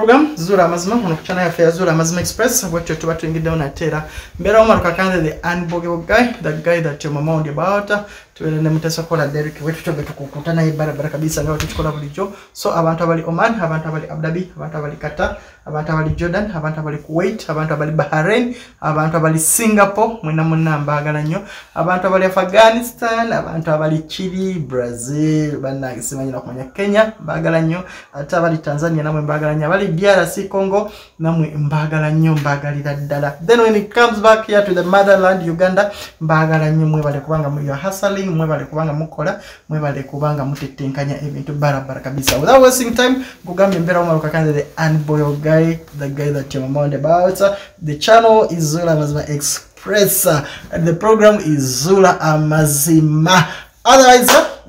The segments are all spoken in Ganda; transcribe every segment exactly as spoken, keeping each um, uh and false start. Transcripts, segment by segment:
program Zura Mazima on channel ya Zura Mazima Express watu tuba tuingide na tera mbera Omar Kakande the unbogable guy the guy that your mama on about tuwele mutesa kola Derek wetu tobe tukukutana ibara bara kabisa ngao tuchikola bulijo so abantu abali Oman abantu abali Abu Dhabi abantu abali Qatar abantu abali Jordan abantu abali Kuwait abantu abali Bahrain abantu abali Singapore mwena munamba agalanyo abantu abali Afghanistan abantu abali Chile Brazil bana kisimanya kumanya Kenya bagalanyo ata abali Tanzania namwe mbagalanyo abali D R C Congo namwe mbagalanyo mbagalira ddala. Then when it comes back here to the motherland Uganda mbagalanyo mwe bale kubanga mu your hustling mwe bale kubanga mukola mwe bale kubanga mutetenkanya ebintu barabara kabisa. Without wasting time kugambe mbera Omar Kakande the unboiled guy the guy that you're on about. The channel is Zula Mazima Express and the program is Zula Amazima. Otherwise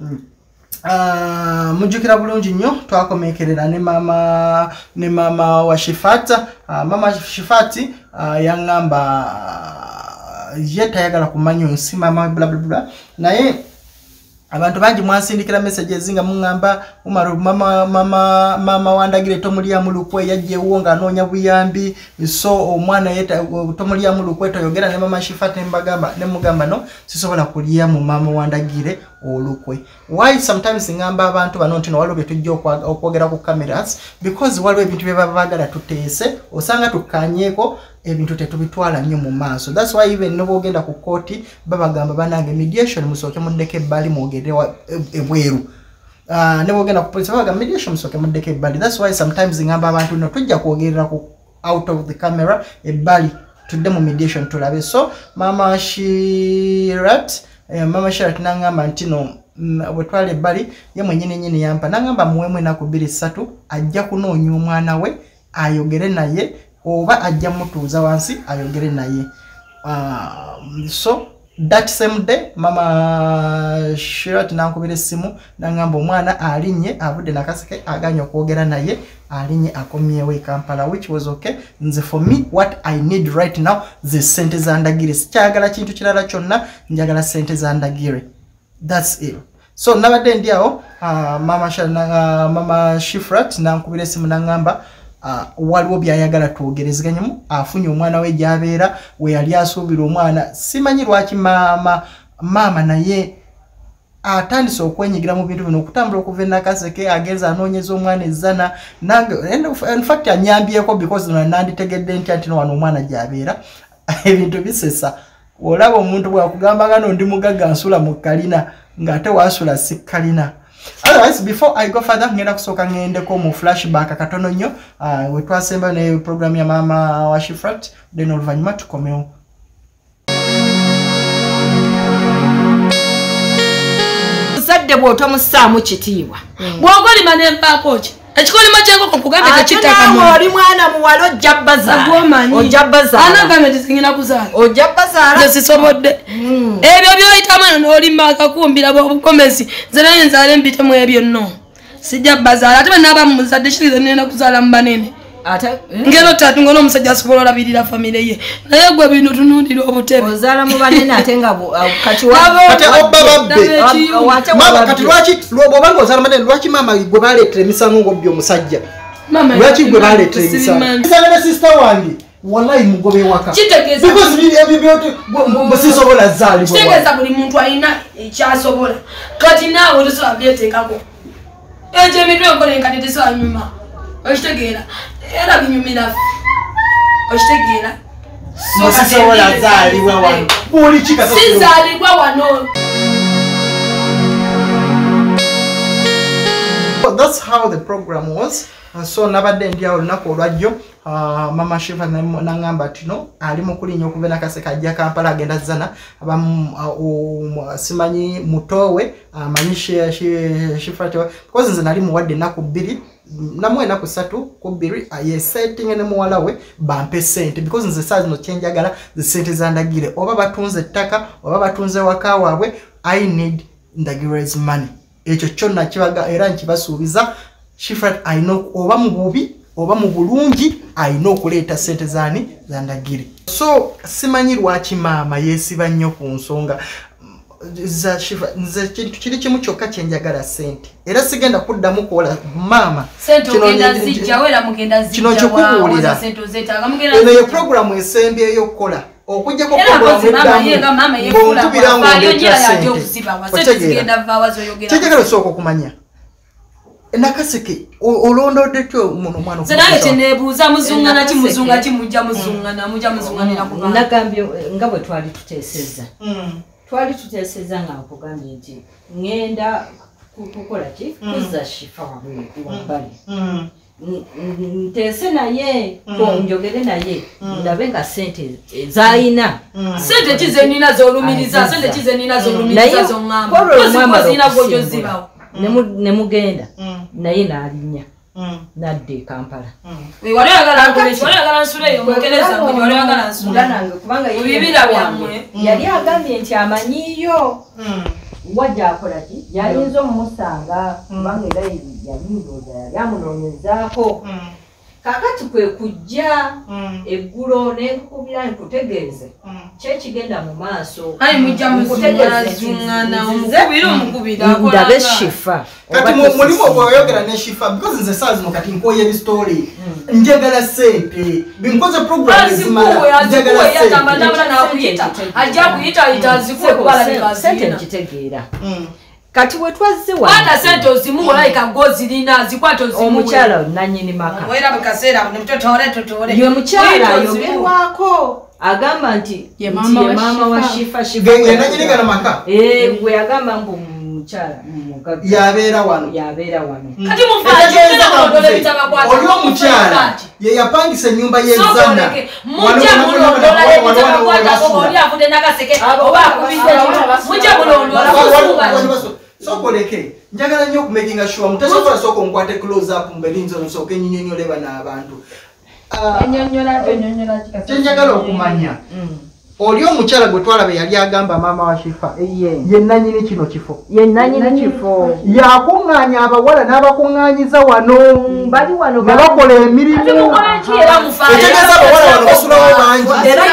uh, mujukira bulungi nnyo twakomekerera ne mama ne mama wa Shifata uh, mama Shifati uh, yangamba uh, yeta yagala kumanya nsi mama bla bla bla naye abantu bangi mwansindikira messages nga mungamba umaru mama mama mama wandagire tomulia mulukwe yaje uonga anonya buyambi so omwana yeta tomulia mulukwe toyogera ne mama Shifata mbagamba ne mugamba no sisobola kulia mu mama wandagire olukwe. Why sometimes ngamba abantu bano ntino walo betujjo okwogera ku cameras because walo ebintu bye babagala tutese osanga tukanyeko ebintu tetubitwala nnyo mu maaso. That's why even no bogenda ku koti babagamba banange mediation musoke mudeke bali mugerewa ebweru. Ah uh, ne bogenda ku police babagamba mediation musoke mudeke bali. That's why sometimes ngamba abantu no tujja kuogerera ku out of the camera ebali tudde mu mediation tulabe. So mama Shirat eh, mama Shirat nangamba ntino bwetwale bali ye mwenyine nyine yampa nangamba muwemwe nakubiri satu ajja kunoonya omwana we ayogere naye oba ajja mutuuza wansi ayogere naye. Uh, so that same day mama Shirat nankubira simu nangamba omwana alinye avudde nakaseke aganya okwogera naye alinye akomyewe Kampala, which was okay. Nze for me what I need right now the sente zandagire sikyagala kintu kirala kyonna njagala sente zandagire. That's it. So nabadde ndiawo uh, mama Shana uh, mama Shifrat nankubira simu nangamba uh, waliwo byayagala tuogerezganyamu afunye omwana we jabeera we yali asuubira omwana simanyi lwaki mama mama naye atandise okwenyigira mu bintu bino okutambula okuva nakaseke agenza anoonyeza omwana ezana nange in fact anyambyeko because nanditegedde nti ati no wano omwana jabeera ebintu bisesa olaba omuntu bwakugamba ngano ndi mugaga nsula mu kalina ngate wasula sikalina. Otherwise before I go further ngenda kusoka ngende ko mu flashback katono nnyo uh, we twasemba ne program ya mama wa Shifrat then oluvanyuma tukomeo. Zadde bwoto musamu kitiibwa bwogoli manemba kochi ekikoli machengo kokugambe tekitaka mu oli mwana muwalo jabbaza ojabbaza anagambe tisingina kuzala ojabbaza nze sisobodde ebyo byoyitamana n'olimba kakumbira bwobukomezi zerayo nzale mbite mu ebyo nno sijabbaza ate naba muzadde kirize nenda kuzala mbanene ate ngero tatu ngono omusajja sibolola birira family ye naye gwe bintu tunundira obutebe ozala mu banene ate nga kati wa kati obababbe mama kati lwaki lwobo bango ozala manene lwaki mama gwe baleetera emisango ng'obbi omusajja mama lwaki gwe baleetera emisango isana sister wange wallahi mugobe waka kitegeeza because ni ebyo byote bosisobola zali bwo kitegeeza buli muntu alina ekyasobola kati naawe tosobola byeteekako ekyo emitwe enkola enkati tesobola nyuma okitegeera era binyumira okitegeera bosisobola zaalibwa wano buli kika sizaalibwa wano. That's how the program was. Uh, so nabadde ndiawo lunaku olwajjo uh, mama Shifa nangamba tino ali mukulinya okuva nakaseka ajja Kampala agenda zana abamu uh, uh, simanyi mutowe amanyishe uh, Shifa tewa because nze nali muwadde naku bbiri namwe naku ssatu ku bbiri ye setting ne muwala we bampe sente because nze saa zino kyenjagala the sente zandagire oba batunze ettaka oba batunze waka waabwe I need ndagirez money ekyo kyonna kibaga era nkibasuubiza Shifrat I know oba mu bubi oba mu bulungi I know kuleeta sente zani zandagire. So simanyi lwaki mama yesiba nnyo ku nsonga za shifa nze kintu kiri kimu kyokka kyenjagala sente era sigenda kuddamu kuwola maama kino kyekubuulira eno ye programu esembyeyo okukola okujjako programuonkubira ngaondeeta sente kyenjagala osooka okumanya nakaseke olondodde tyo muno mwana senaye kyeneebuuza muzungana ki muzunga ki mujja muzungana mujja muzunganira ku bana nagambye nga bwe twali tuteesezza twali tuteesezza nga nkugambye nti ŋŋenda kukola ki kuzza shifa wabbali nteese naye njogere naye ndabe nga sente zayina sente ki zenina zolumiriza sente ki zenina zolumiriza zoŋŋamba kozina gojozibawo nemugenda naye n'alinnya nadde Kampala wali oyagala nkoleeki wali oyagala nsuleyo mukereza wali oyagala nsule kubanga ebibira byammwe yali agambye nti amanyiyo wajja akola ki yayinza omumusanga kubanga era yalindooza yali amunoonyezaako kakati kwe kujja eggulo nenkukubira nkutegeeze kyekigenda mu maaso ndabe shifa kati mulimu obweyogera ne shifa because nze saa zino kati nkoye ebistory njagala sente binkoze program ezimala njagala sente nkitegeera kati we twazze wanda sente ozimu olaika gozirina zikwato zimu omukyala nanyini maka wera bakasera mtotore totore ye mukyala yogerwako agamba nti ye mama wa shifa shifa ye nanyini kana maka eh gwe agamba mbu mukyala mugaga yabeera wano yabeera wano kati mufaje tena ndole bitabakwata olio mukyala ye yapangisa nyumba yezana mujja mulondola bitabakwata ko oli afude nakaseke oba akubide mujja mulondola sokoleke njagala nnyo okumakinga sure mutasobola sooka onkwate close up mbelinzo nosooka ennyonyola bana abantu kyenjagala okumanya oli omukyala gwe twalaba yali agamba maama wa shifa ye nanyini kino kifo ye nanyini kifo yakuŋŋaanya abawala n'abakuŋŋaanyiza wano bali wano nga bakola emirimu etegeeza abawala wano basulawo bangi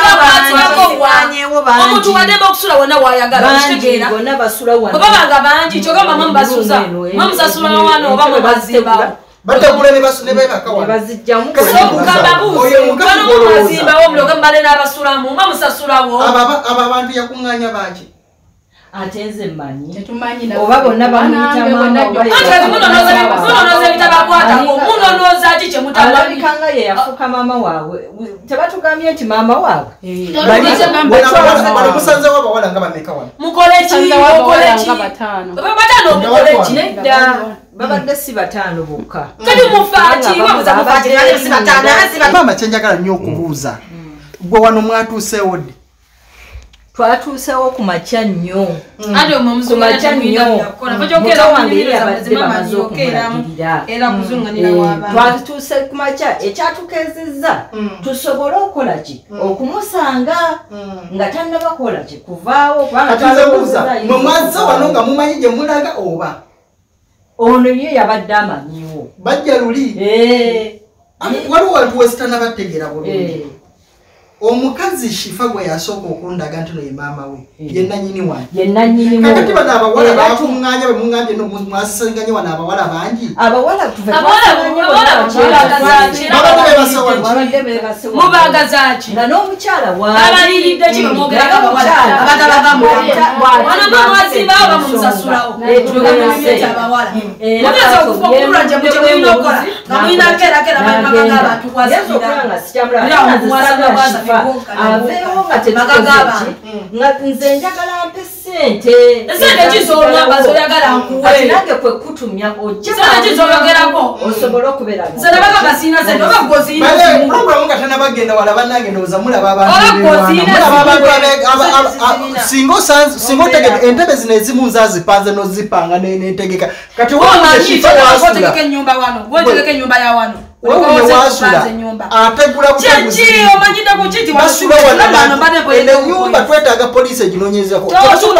omuntu wademba okusula wonna wayagala kitegeera obabanga bangi kyogamba mwe mubasuza mwe musasulawo wano oba mwe bazimbawo bategula ne basune bebaka wano bazijjamu bazimbawo omuloga mbale n'abasulamu mwe musasulawo abo abantu yakuŋŋaanya bangi ate nze mmanyi oba bonna bamuyita munonoza ebitabakwatako munonoza ki kyemutalabikanga ye yafuuka maama waabwe tebatugambye nti maama waabwe musanzewo abawala nga bameka wano mukoleki bataano mukoleki nedda babadde si bataano bokka kati mufaaki babuza mufaakimama kyenjagala nnyo okubuuza gwe wano mwatuuseewo ddi twatuusewo ku makya nnyo ate omumusumira makya nnyo muto wange yeri abadde bamaze okumulagirira twatuuse ku makya ekyatukezezza tusobole okukola ki okumusanga nga tannabakola ki kuvaawo mwe mwazza wano nga mumanyi gye mulaga oba ono ye yabadde amanyiwo bajja luli waliwo wantu wesitana bategeera bulungi omukazi shifa gwe yasooka okundaga nti no ye maama we ye nanyini wange ye nanyini wo kakati bano abawala bakuŋŋaanya bwe muŋŋambye no mwasisanganye wano abawala bangi abawala tuve mubagazaki nga n'omukyala waabaliridde ki bamwogeraga abawala abatabagamu wano bamwazimbawo bamumusasulawo abawala mugeza okufakulula gye mukye mulina okukola nga mulina kerakera bamagaga abantu kwazibira aveewo nga tetukozeki nga nze njagala mpe sente esente kizolwamba zoyagala nkuwe nange kwe kutumya ojjasente kizoyogerako osobole okubeera nze nabaga basina sente oba gozina programu nga tanabagenda wala bannange ndowooza mulaba abantusinga otegeka entebe zino ezimu nzazipanze nozipanga nentegeka kati otegeka ennyumba wano otegeka ennyumba ya wano enyumba twetaaga poliisi eginonyezako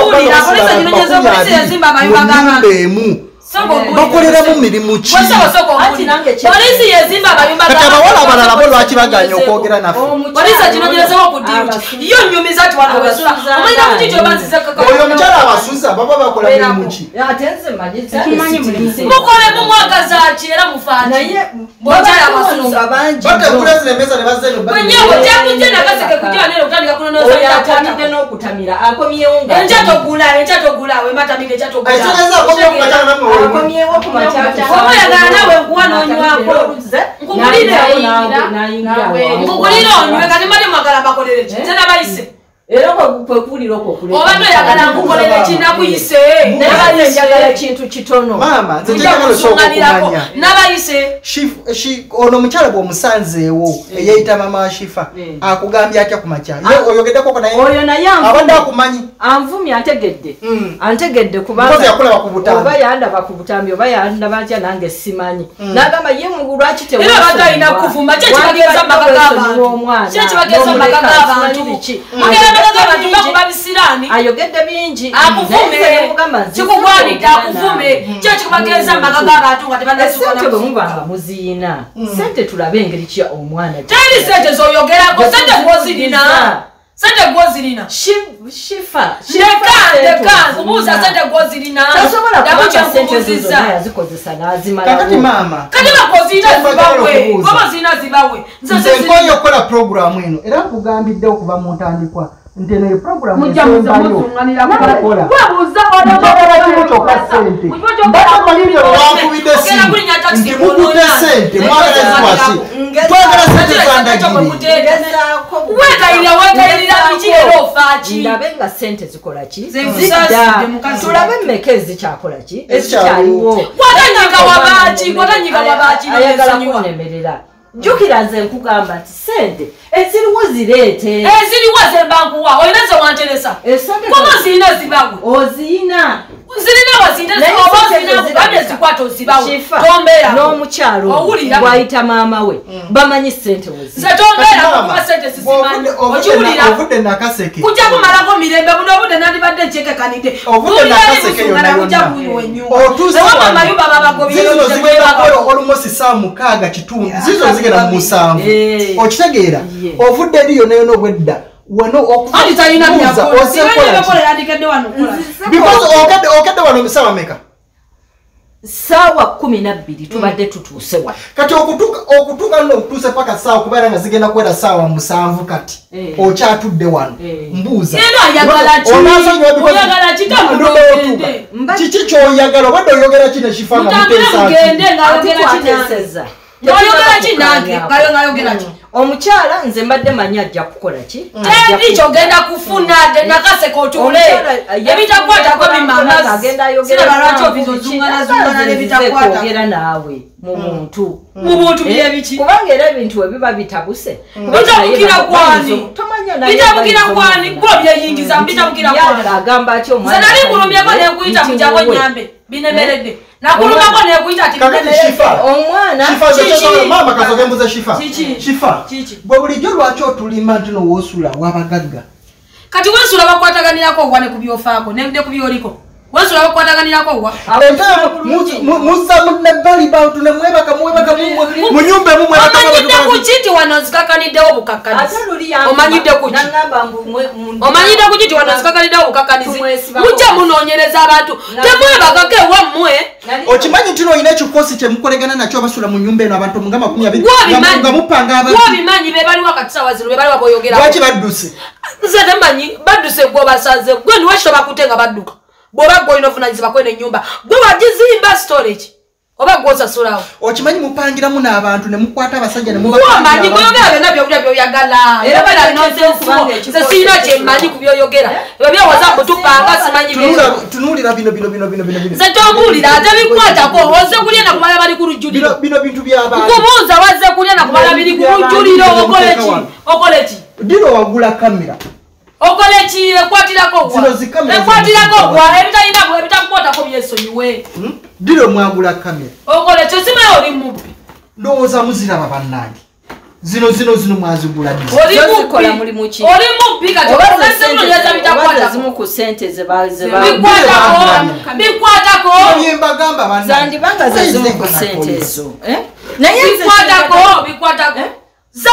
emu bakoleramu mirimu ki polisi yezimba abayumba kati abawala abalala bo lwaki baganya okwogera naffe polisi akinonyerezawo ku diri yo nyumiza ati wano wesula omanyira ku kiti obanziza kaka oyo omukyala abasuza baba bakola mulimu ki mukole mumwagaza ki era mufaaki bokyala abasuza bategula zino emmeeza ne bazza eno wenyewe kyakujje nakaseke kujja nero kutandika kunonozaatandide n'okutamira akomyewo nga enja togula enja togula wematamire enja togula ekitegeeza akomye ku makyala nammwe akomyewo ku makyala oba oyagala nawe nkuwa n'onywako nkugulire nkugulire onywe kati mbadde mwagala mbakolere ki nze nabayise era kwekuwulira okwo kuleka oba toyagala nkukolere kinakuyise nabaye njagala ekintu kitono maama nze njagala okwokumanya nabayise ono omukyala bw'omusanzeewo eyeyita maama wa shifa akugambye atya ku makyala ye oyogeddeko naye oyo naye abadde akumanyi anvumye antegedde antegedde Because yakulaba ku butambi oba yandaba ku butambi oba yandaba atya nange simanyi n'agamba ye mu lwaki era abantu alina kuvuma kye kibageeza maka g'abantu kye kibageeza maka g'abantu ayogedde bingi akuvume kikugwanidde akuvume kyo kikubageeza maka g'abantu nga tebannasente bwe mubanga muziina sente tulabe engeri kya omwana teri sente zoyogerako sente gwozirina sente gwozirina shifa leka kubuuza sente gwozirina tasobola kubanga sente zozo yazikozesa n'azimala kakati maama kati bakozirina zibawe goba zirina zibawe nze nkoye okukola puroguramu eno era nkugambidde okuva mu ntandikwa nti eno puroguramu esembayo njagala kimu kyokka sente mbatamanyiyo lwankubidde simu nti mukudde sente mwagala ziwasi twagala sente zandagiri wegayirira wegayirira biki era ofaaki ndabe nga sente zikola ki zidda tulabe mmeka ezikyakola ki ezikyaliwo watanyiga wabaaki watanyiga wabaaki ayagala kunemerera jjukira nze nkugamba nti sente eziriwo zireete eziriwo zembankuwa olina ze wanteresa koba zirina zibawe oziyina zirina wazindesa oba ozirina kugambye zikwata ozibawe tombeera n'omukyalo bw'ayita maama we bamanyi sente ozi ze tombeera kuba sente sizimanyi okiwulira ovudde nakaseke kujja kumalako mirembe buno obudde nandibadde ncekekanidde ovudde nakaseke yonna yonna otuusewa mayumba babagobyezizo zigenda olumosi saa mukaaga kitundu zizo zigenda mu musanvu okitegeera ovudde eri yonna yonna obwedda wano okubuuza okedde wano emisaawa meka saawa kumi nabbiri tubadde tutuusewa kati okutuuka nno okutuuse paka saawa kubeera nga zigenda kwera saawa musanvu kati okyatudde wano mbuuza kiki kyoyagala obadde oyogera ki nekifa nga muteesaaki omukyala nze mbadde manyi ajja kukola ki teri kyogenda kufuna de nakaseka otuule ebitakwatako bimamaziraba obizozunganazungana nebitakwatagera naawe mu muntu mu buntu byebiki kubanga era ebintu webiba bitabuse bitabukira kwani bitabukira kwani gwo byeyingiza bitabukira kwani agamba ati omwana zanali kulumyako nekuyita kujako nyambe binemeredde nakulumako nekuyita ati omwana mama kazoge mbuze shifa shifa bwe bulijjo lwaki otulima ntino woosula wabagagga kati wensula bakwataganirako owa ne kubyofaako ne kubyoliko wensula bakwataganirako owa musa munebbali bantu nemwebaka mwebaka munyumba emu omanyidde ku kiti wano nzikakaniddewo obukakkanizi omanyidde ku kiti omanyidde ku kiti wano nzikakaniddewo obukakkanizi mujja munoonyereza abantu temwebakako ewammwe okimanyi nti olina ekikosi kyemukolegana nakyo basula mu nyumba eno abantu nga makumi abiri nga mupanga abantu wobimanyi bebali wakati sawa zino bebali waboyogera lwaki badduse nze temanyi badduse gwe basaze gwe niwakito bakute nga badduka bw'oba gwe olina ovunaanyizibwa kweno ennyumba gwe wagizimba storage oba gwosasulawo okimanyi mupangiramu n'abantu ne mukwata abasajja nemumanyi gweyogera byonna byobulya byoyagala era balaze siina kyemmanyi ku byoyogera ebyo byowoza butupanga simanyi tunuulira bino bino bino bino bino ze tobuulira ate bikwatako oze kulya na kubala bali ku lujjuliro bino bintu by'abantu kubuuza wazze kulya na kubala biri ku lujjuliro okole ki okole ki diro wagula kamera okole ki ekwatirako gwa ekwatirako gwa ebitalina bwe ebitakukwatako byesonyiwe diro mwagula kamera okole kyo simaye oli mubbi ndowooza muziraba bannange zino zino zino mwazigula zikola mulimu ki oli mubbi kati obasemunyeza bitakwata zimu ku sente zebaziba bikwatako bikwatako yembagamba bannange zandibanga zimu ku sente ezo naye bikwatako bikwatako za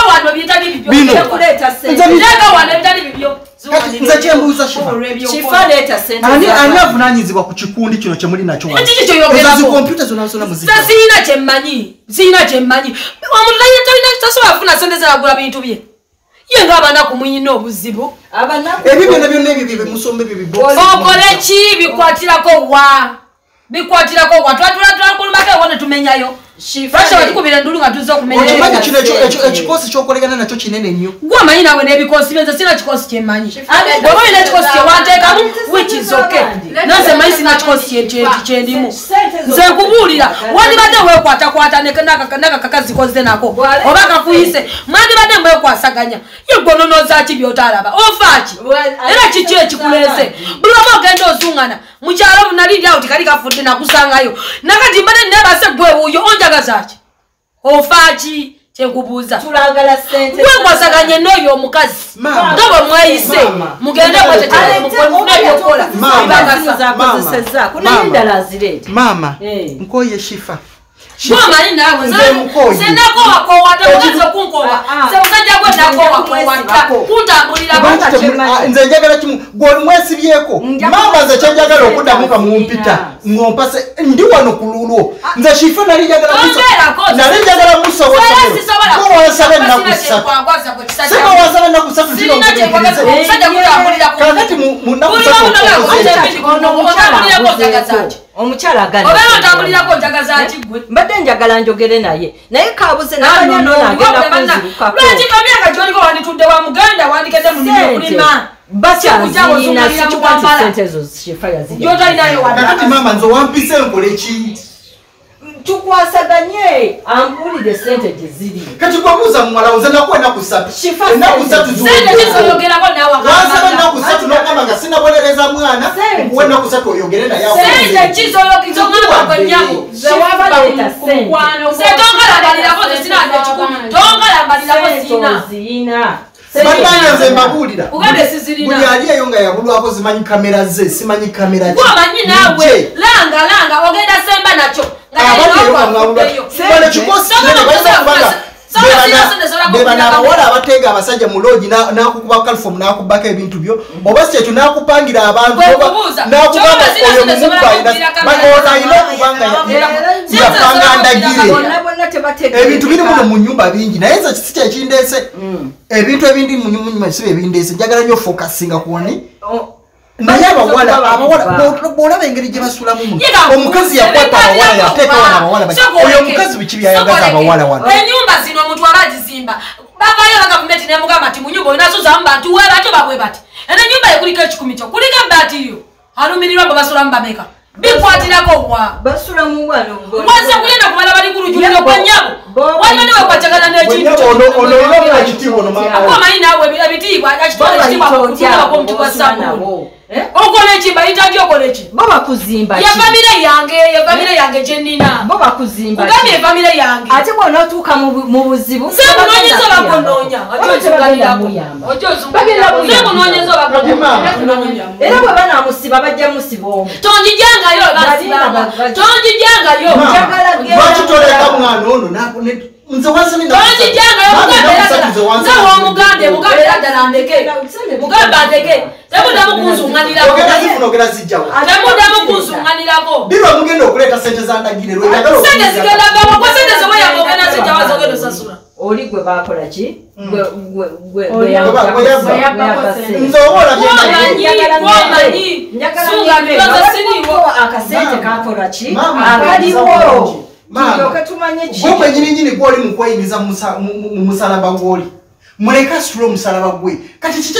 Obuuza Shifa. Shifa leta sente. Ani ani avunanyizibwa ku kikundi kino kye muli nakyo wano. Ekiki kyo yogera ko. Computer zona zona muzika. Sasa sina kye mmanyi. Sina kye mmanyi. Omuntu tayi tayi tasobola kufuna sente zagula bintu bye. Ye ngabana kumuyina obuzibu. Abanaku. Ebyo byonna byonna ebyo bye musombe bye bibox. Okole ki bikwatirako wa. Bikwatirako wa. Twatula twakulumaka wona tumenyayo. Shifa Fasha watukubira ndulu nga tuzo kumenya. Okimanyi kino ekikosi kyokolegana nakyo kinene nnyo. Gwa manyi nawe n'ebikosi benza sina kikosi kye manyi. Bw'oba olina ekikosi kye wanteekamu which is okay. Nanze manyi sina kikosi kye ndimu. Nze nkubuulira wandibadde weekwatakwata n'akakazi kozze nako oba kakuyise mwandibadde mwekwasaganya ye gononooza ki by'otaalaba ofa ki era kiki ekikuleese buli omu ogenda ozuŋŋana mukyalo nali ndi awo tikali kafudde nakusangayo nakati mbadde neebase gwe wuuyo onjagaza ki ofa ki kyenkubuuza tulagala sente gwekwasaganye n'oyo omukazi nga bwe mweyise mugende mweteteebyokola zakozeseza kunayendala azireete mama nkoye Shifa Mama nina nawe senako wakowata mukazi okunkowa semusajja gwe nakowakowata kuntambulira bakati nze njagala kimu gwe mwesibyeko mama nze kyenjagala okuddamu kamumpita ngompase ndi wano ku lulwo nze Shifa nali njagala musa nali njagala musa wasaba ennaku ssatu sema wasaba ennaku ssatu zino kakati mu nnaku ssatu omukyala agana oba otambulirako njagaza ki gwe mbadde njagala njogere naye naye kaabuze nabanya nona agenda kunzirukako lwaki kamyaka gyoliko wanditudde wa muganda wandikede mu nnimiro kulima bakyazina sikikwati sente ezo Shifa yazirya gyotalinayo kakati mama nze wampise enkole ki tukwasaganye ampulire sente gye ziri kati gwabuuza muwala nze nakuwa ennaku ssatu ennaku ssatu ziwogerako nawasaba ennaku ssatu nogamba nga sinabonereza mwana nkuwa ennaku ssatu oyogere naye sente kizoyokizoŋalabakwenyamu tongalambalirako zesinange kikumi tongalambalirako zina Batanya nze mbabuulira ugambe sizirina buli ali eyo nga yabulwako zimanyi kamera ze simanyi kamera ki wamanyi nawe langa langa ogenda semba nakyo bano kikosi kinene bayinza kubanga bebana abawala abateega abasajja mu loogi n'akukuba kalifom n'akubako ebintu byo oba si ekyo n'akupangira abantu n'akugamba oyo mumubba ayina okubanga yapanga ndagire ebintu biri muno mu nnyumba bingi naye nze kisi kyekindeese ebintu ebindi mu nyumba sibe ebindeese njagala nnyo fokasinga kuwani naye abawala abawala bw'olaba engeri gye basulamu omukazi yakwata abawala yateeka wana abawala oyo omukazi biki byayagaza abawala wano enyumba zino omuntu aba agizimba bavayo bagavumenti nemugamba nti mu nyumba olinazuzamu bantu we batyo babwe bati ene nyumba ekuliko ekikumi kyo kuliko ebbaatiyo alumirirwa bwe basulamu bameka bikwatirako wa basulamu wano waze kugenda kubala bali ku lujuliro kwa nnyabo waliwo ne wekwatagana n'ekintu amanyi nawe ebitiibwa akitwala ekitiibwa kutunabako omuntu gwa sabuni okola eki bayita nti okola eki bo bakuzimba ya famire yange ya famire yange gye nnina bo bakuzimba kugambye efamire yange ate bw'onootuuka mu buzibu nze munoonyeza obakunoonya ojozubalirakonoonyeza obakunoonya era bwe banaamusiba bajja musiba omu tonjijangayo basibanga tonjijangayo lwaki toleka mwana ono nze wansibingaomugande mugambe era ddala ndeke mugambe andeke temudamu kunzunganirako temudamu kunzunganirako birwa mugenda okuleeta sente zandagire sente zigendagamo kwa sente zeweyanga ogenda zijjawa zogenda osasula oli gwe bakola ki nze oba akasente kakola ki akaliwo gwe kwenyininyini gwoli mukweyimiza mu musalaba gwoli muleke asitule omusalaba gwe kati kiki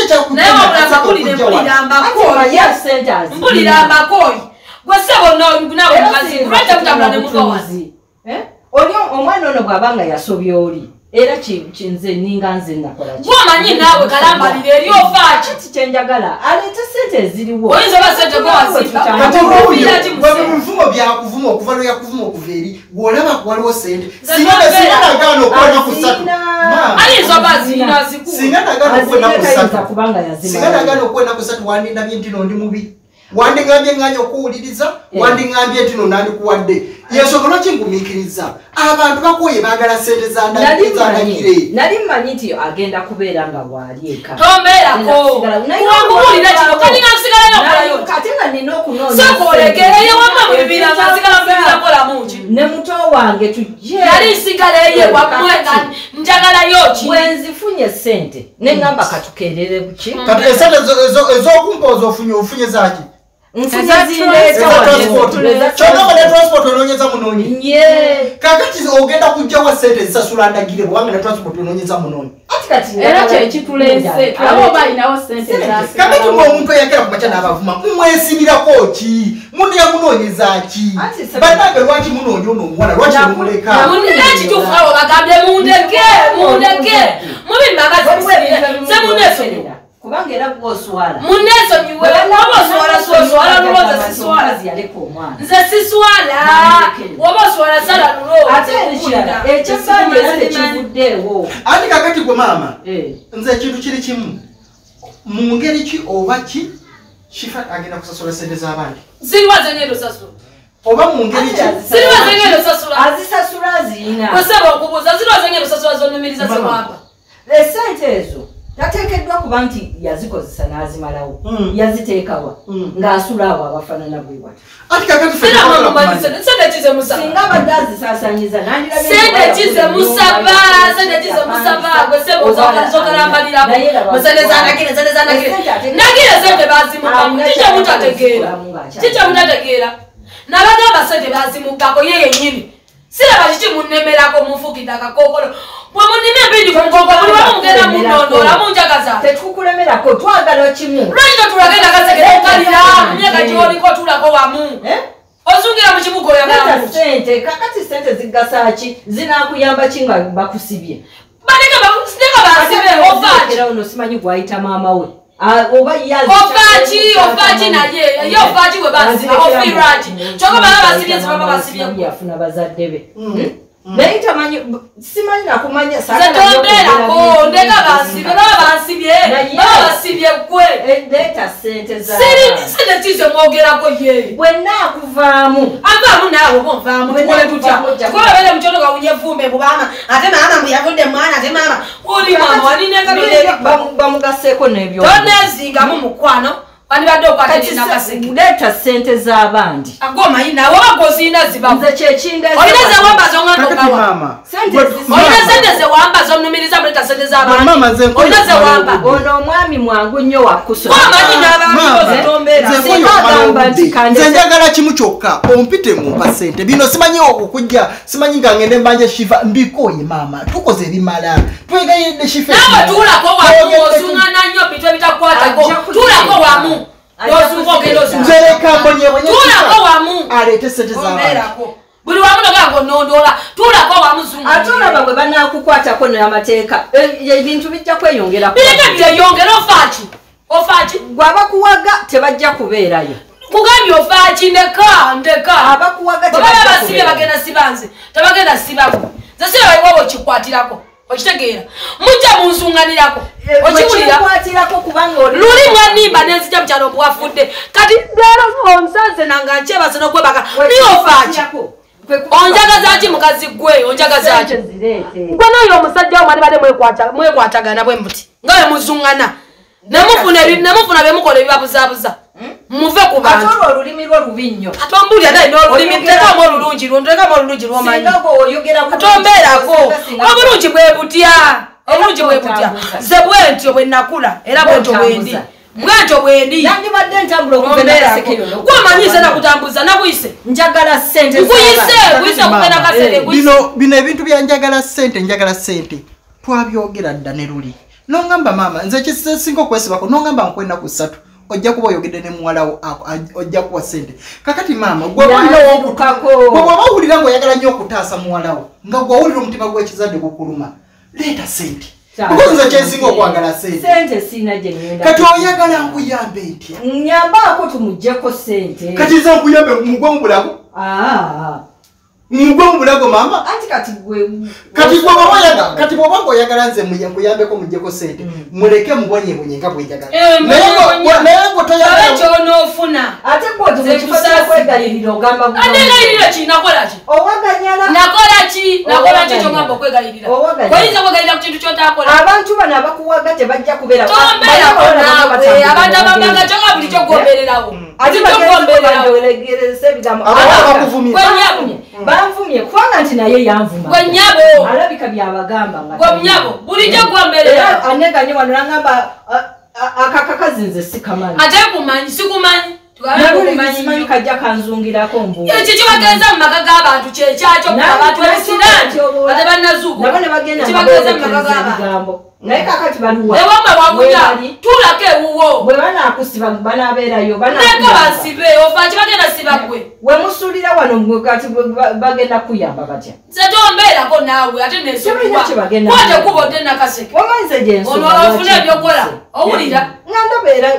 ekyakmpulira amakooyi gwe sebo nawe mukazi lwaki akutambula ne muva wansi oli omwana ono bw'abanga yasobya oli era kinze ninga nze nakola ki gwomanyi naawe kalambalira eri ofaaki kati kyenjagala aleeta sente eziriwo oyinza oba sente gwewazibifumo byakuvuma okuva lwe yakuvuma okuva eri gwolaba waliwo sente singa nagaana okwona ku ssatu ayinza oba zinaziku singa nagaana okwena ku ssatu singa nagaana okwena ku ssatu wandindabye nti no ndi mubi wandi ngambye nganya okuwuliriza wandi ngambye nti no nandi kuwadde yensonga kingumikiriza abantu bakoye baagala sente za ndagire nali mmanyi nti agenda kubeera nga waali eka tombeerako kuwangubulira kino kati nga nsigalayo okolayo kate nga nina okunoonya sokolekereyo wamma mu bibira nga nsigala mbibira kola muki ne muto wange tujje yali nsigaleyo wamwe nga njagalayo ki bwenzifunye sente neŋŋamba katukeerere buki kati esente ez'okumpoza ofunye ofunye zaki transport ononyeza munonyi kakati ogenda kujjawa sente zisasula ndagire bwanga ne transport ononyeza munonyi era kyekitulese abo balinawo sente kakati omuntu eyagera kumaca n'abavuma mumwesibirako ki mundu yamunonyeza ki banange lwaki munonyi ono omuwala lwaki mumuleka ekituufu abo bagambye mundeke mundeke mubimagazi semunesonyiwa kubanga era bw'oswala munesonyiwe oba oswala soswala lulooza siswala nze siswala oba oswala sala ate ekirala ekyesanja era tekivuddeewo ati kakati gwe maama nze ekintu kiri kimu mu ngeri ki oba ki shifa agenda kusasula sente z'abandi ziriwaze ngendo sasula oba mu ngeri ki ziriwaze ngendo sasula azisasula aziyina osaba okubuuza ziriwaze ngendo sasula zonumiriza zewamba esente ezo tateekeddwa kuba nti yazikozesa n'azimalawo yaziteekawa ng'asula abo abafaanana bwe bwati ati kakati sente kize musaba singa abadde azisaasanyiza sente kize musaba sente kize musaba gwe sebo zokalambalirako musente zanagire sente zanagire nagire sente bazimukamu kikye mutategeera kikye mutategeera nabagamba sente bazimukako ye yennyini siraba kiki munnemerako munfukidde akakokolo mwamunime mpindi ku mugongo buli wamu mugenda munondola munjagaza tetukulemerako twagala kimu lwaki totulagenda kasegera okalira myaka gyoliko tulako wamu ozungira mu kibuga oyagala sente kakati sente zigasaki zinakuyamba ki nga bakusibye baleka basibye ovaaki era ono simanyi gwayita maama we oba ovaaki ovaaki naye ye ovaaki we basiba ofiraki kyoko baba basibye zibaba basibye yafuna bazadde be naye tamanyi simanyi nakumanya zetombeerako ndeka basibye baba basibye baba basibye gwe leeta sente za sente kize mwogerako ye bwenaakuvaamu avaamu naawe oba onvaamu tukole tutya tukola bere mucoto gawunye vumbe bubama ate maama mbuyavudde mwana ate maama oli mama walinenga bamugaseeko n'ebyo tonezingamu mukwano bandibadde okwatelinakaseke leeta sente z'abandi agomanyi nawe obagoziina zibamu nze kyekindeolina olina zewambaza omwana olina sente zewambaza omnumiriza muleeta sente z'abandi olina zewamba ono omwami mwangu nnyo wakuso amanyi nze njagala kimu kyokka ompite mumpa sente bino simanyi okujja simanyi nga ngende mbanje shifa mbikoye maama tukoze ebimala twegayiridde shifa nawe tuulako wamu osuŋŋana nnyo bitwe bitakwatako tuulako wamu nzereka mbonyewe tuulako wamu aleete sente z'abantu buli wamu nogango nondola tuulako wamu zungu ate olaba bwe banaakukwatako n'amateeka ebintu bijja kweyongera bireke byeyongera ofaaki ofaaki gwabakuwaga tebajja kubeerayo kugambye ofaaki ndeka ndeka abakuwaga baba basibye bagenda sibanze tebagenda sibaku nze siraba iwabo okikwatirako okitegeera mujja munsuŋŋanirako okiwulira luli mwanimba nenzija mukyalo bwafudde kati leero onsanze nanga nkyebase n'okwebaka niyo ofaaki onjagaza ki mukazi gwe onjagaza ki gwe n'oyo omusajja wo mwali badde mwekwatagana bwe muti nga bwe muzuŋŋana nemufuna byemukola ebibabuzaabuza muve ku bantu ate olwo olulimi lwo lubi nnyo ate ombulira naye n'olulimi ntekamu olulungi lwo ntekamu olulungi lwomanyi ate ombeerako obulungi bwe butya obulungi bwe butya ze bwentyo bwe nakula era bwentyo bwendi bwentyo bwendi nandibadde ntambula okugendasekero gwomanyiise nakutambuza nabuyise njagala sente nkuyise kuyise kugenda kaseke bino bino ebintu bya njagala sente njagala sente twabyogera dda ne luli nongamba maama nze kisinga okwesibako nongamba nkwenda ku ssatu ojja kuba oyogedde ne muwalawo ojja kuwa sente kakati maama gwe waba owulira ng'oyagala nnyo okutaasa muwalawo nga gwawulira omutima gw'ekizadde gukuluma leeta sente because nze kyensinga okwagala sente siina gye ngenda kati oyagala nkuyambe ntya nyambaako tumuggyeko sente kati nze nkuyambe mugwe mu bulago Ngwe mbulago mama. Anti kati gwe. Kati bwo bayaga, kati bwo bango yagala nze muye kuyambeko mujeko sente. Muleke mubonye bunye nga bwejagala. Naye naye ngo toyagala cyo no funa. Ate bwo tukifasa kwegalirira ogamba. Ate galirira ki nakola ki? Owaganyala. Nakola ki? Nakola ki kyo ngamba kwegalirira. Koyiza kwegalirira ku kintu kyotakola. Abantu bana bakuwaga tebajja kubera. Tombera nawe abantu abamanga kyo nga buli kyo gombererawo. Ati bagombererawo legerese bigambo. Abakuvumira. Kwenyabunye. Banvumye kwanga nti naye yanvuma. Kwenyabo. Alabika byabagamba nga. Kwenyabo. Buli kyo gombererawo. Aneganye wano ngamba akakakazinze sikamani. Ate kumanyi sikumanyi. Tumanyi kajja kanzungirako mbu. Ekyo kibagenza mu maka g'abantu kyekyo abantu besirani. Ate bannazuuko. Nabone bagenda kibagenza mu maka g'abantu. Naye kakati baluwa. Ewamba wabuja. Tulako ewuwo. Bwe banaakusiba banabeerayo. Neka bansibe ofa kibagenda siba gwe. We musuulira wano mwe kati bagenda kuyamba batya. Nze tombeerako naawe ate neesubwa. Kwate kubodde nakaseke. Wamanyize gye nsoma. Ono ofuna ebyokola. Owulira. Nga ndobeera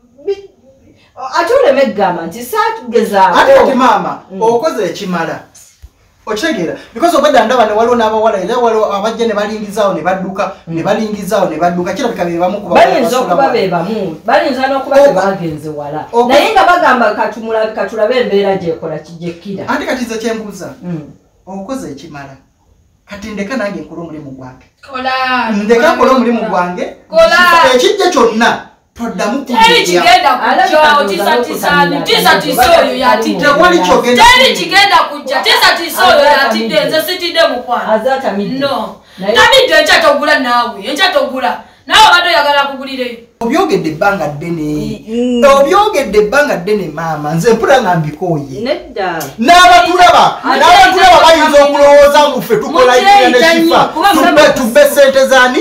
ate oleme kugamba nti saatugezaako. Ate kati maama okoze ekimala. Okitegera because obadde ndaba ne waliwo n'abawala era waliwo abajja ne balingizaawo ne badduka ne balingizaawo ne badduka kirabika be bamu kuba bayinza okuba be bamu bayinza n'okuba tebagenze wala naye nga bagamba katumulabi katulabe embeera gyekola kijekira. Ate kati nze kyembuuza okoze ekimala kati ndeka nange nkola omulimu gwange. Kola ndeka nkola omulimu gwange ekijja kyonna toddamu teri kigenda kujja otisa tisani tisa tisoyo yatidde tewali kyogenda teri kigenda kujja tisa tisoyo yatidde nze sitidde mukwano azata midde no tamidde enkya togula naawe enkya togula naawe abadde oyagala kugulireyo. Obyogedde ebbanga ddene obyogedde ebbanga ddene maama nze mpula nga mbikooye nedda n'abatulaba n'abatulaba bayinza okulowooza ngu ffe tukola ikifa tubbe sente zaani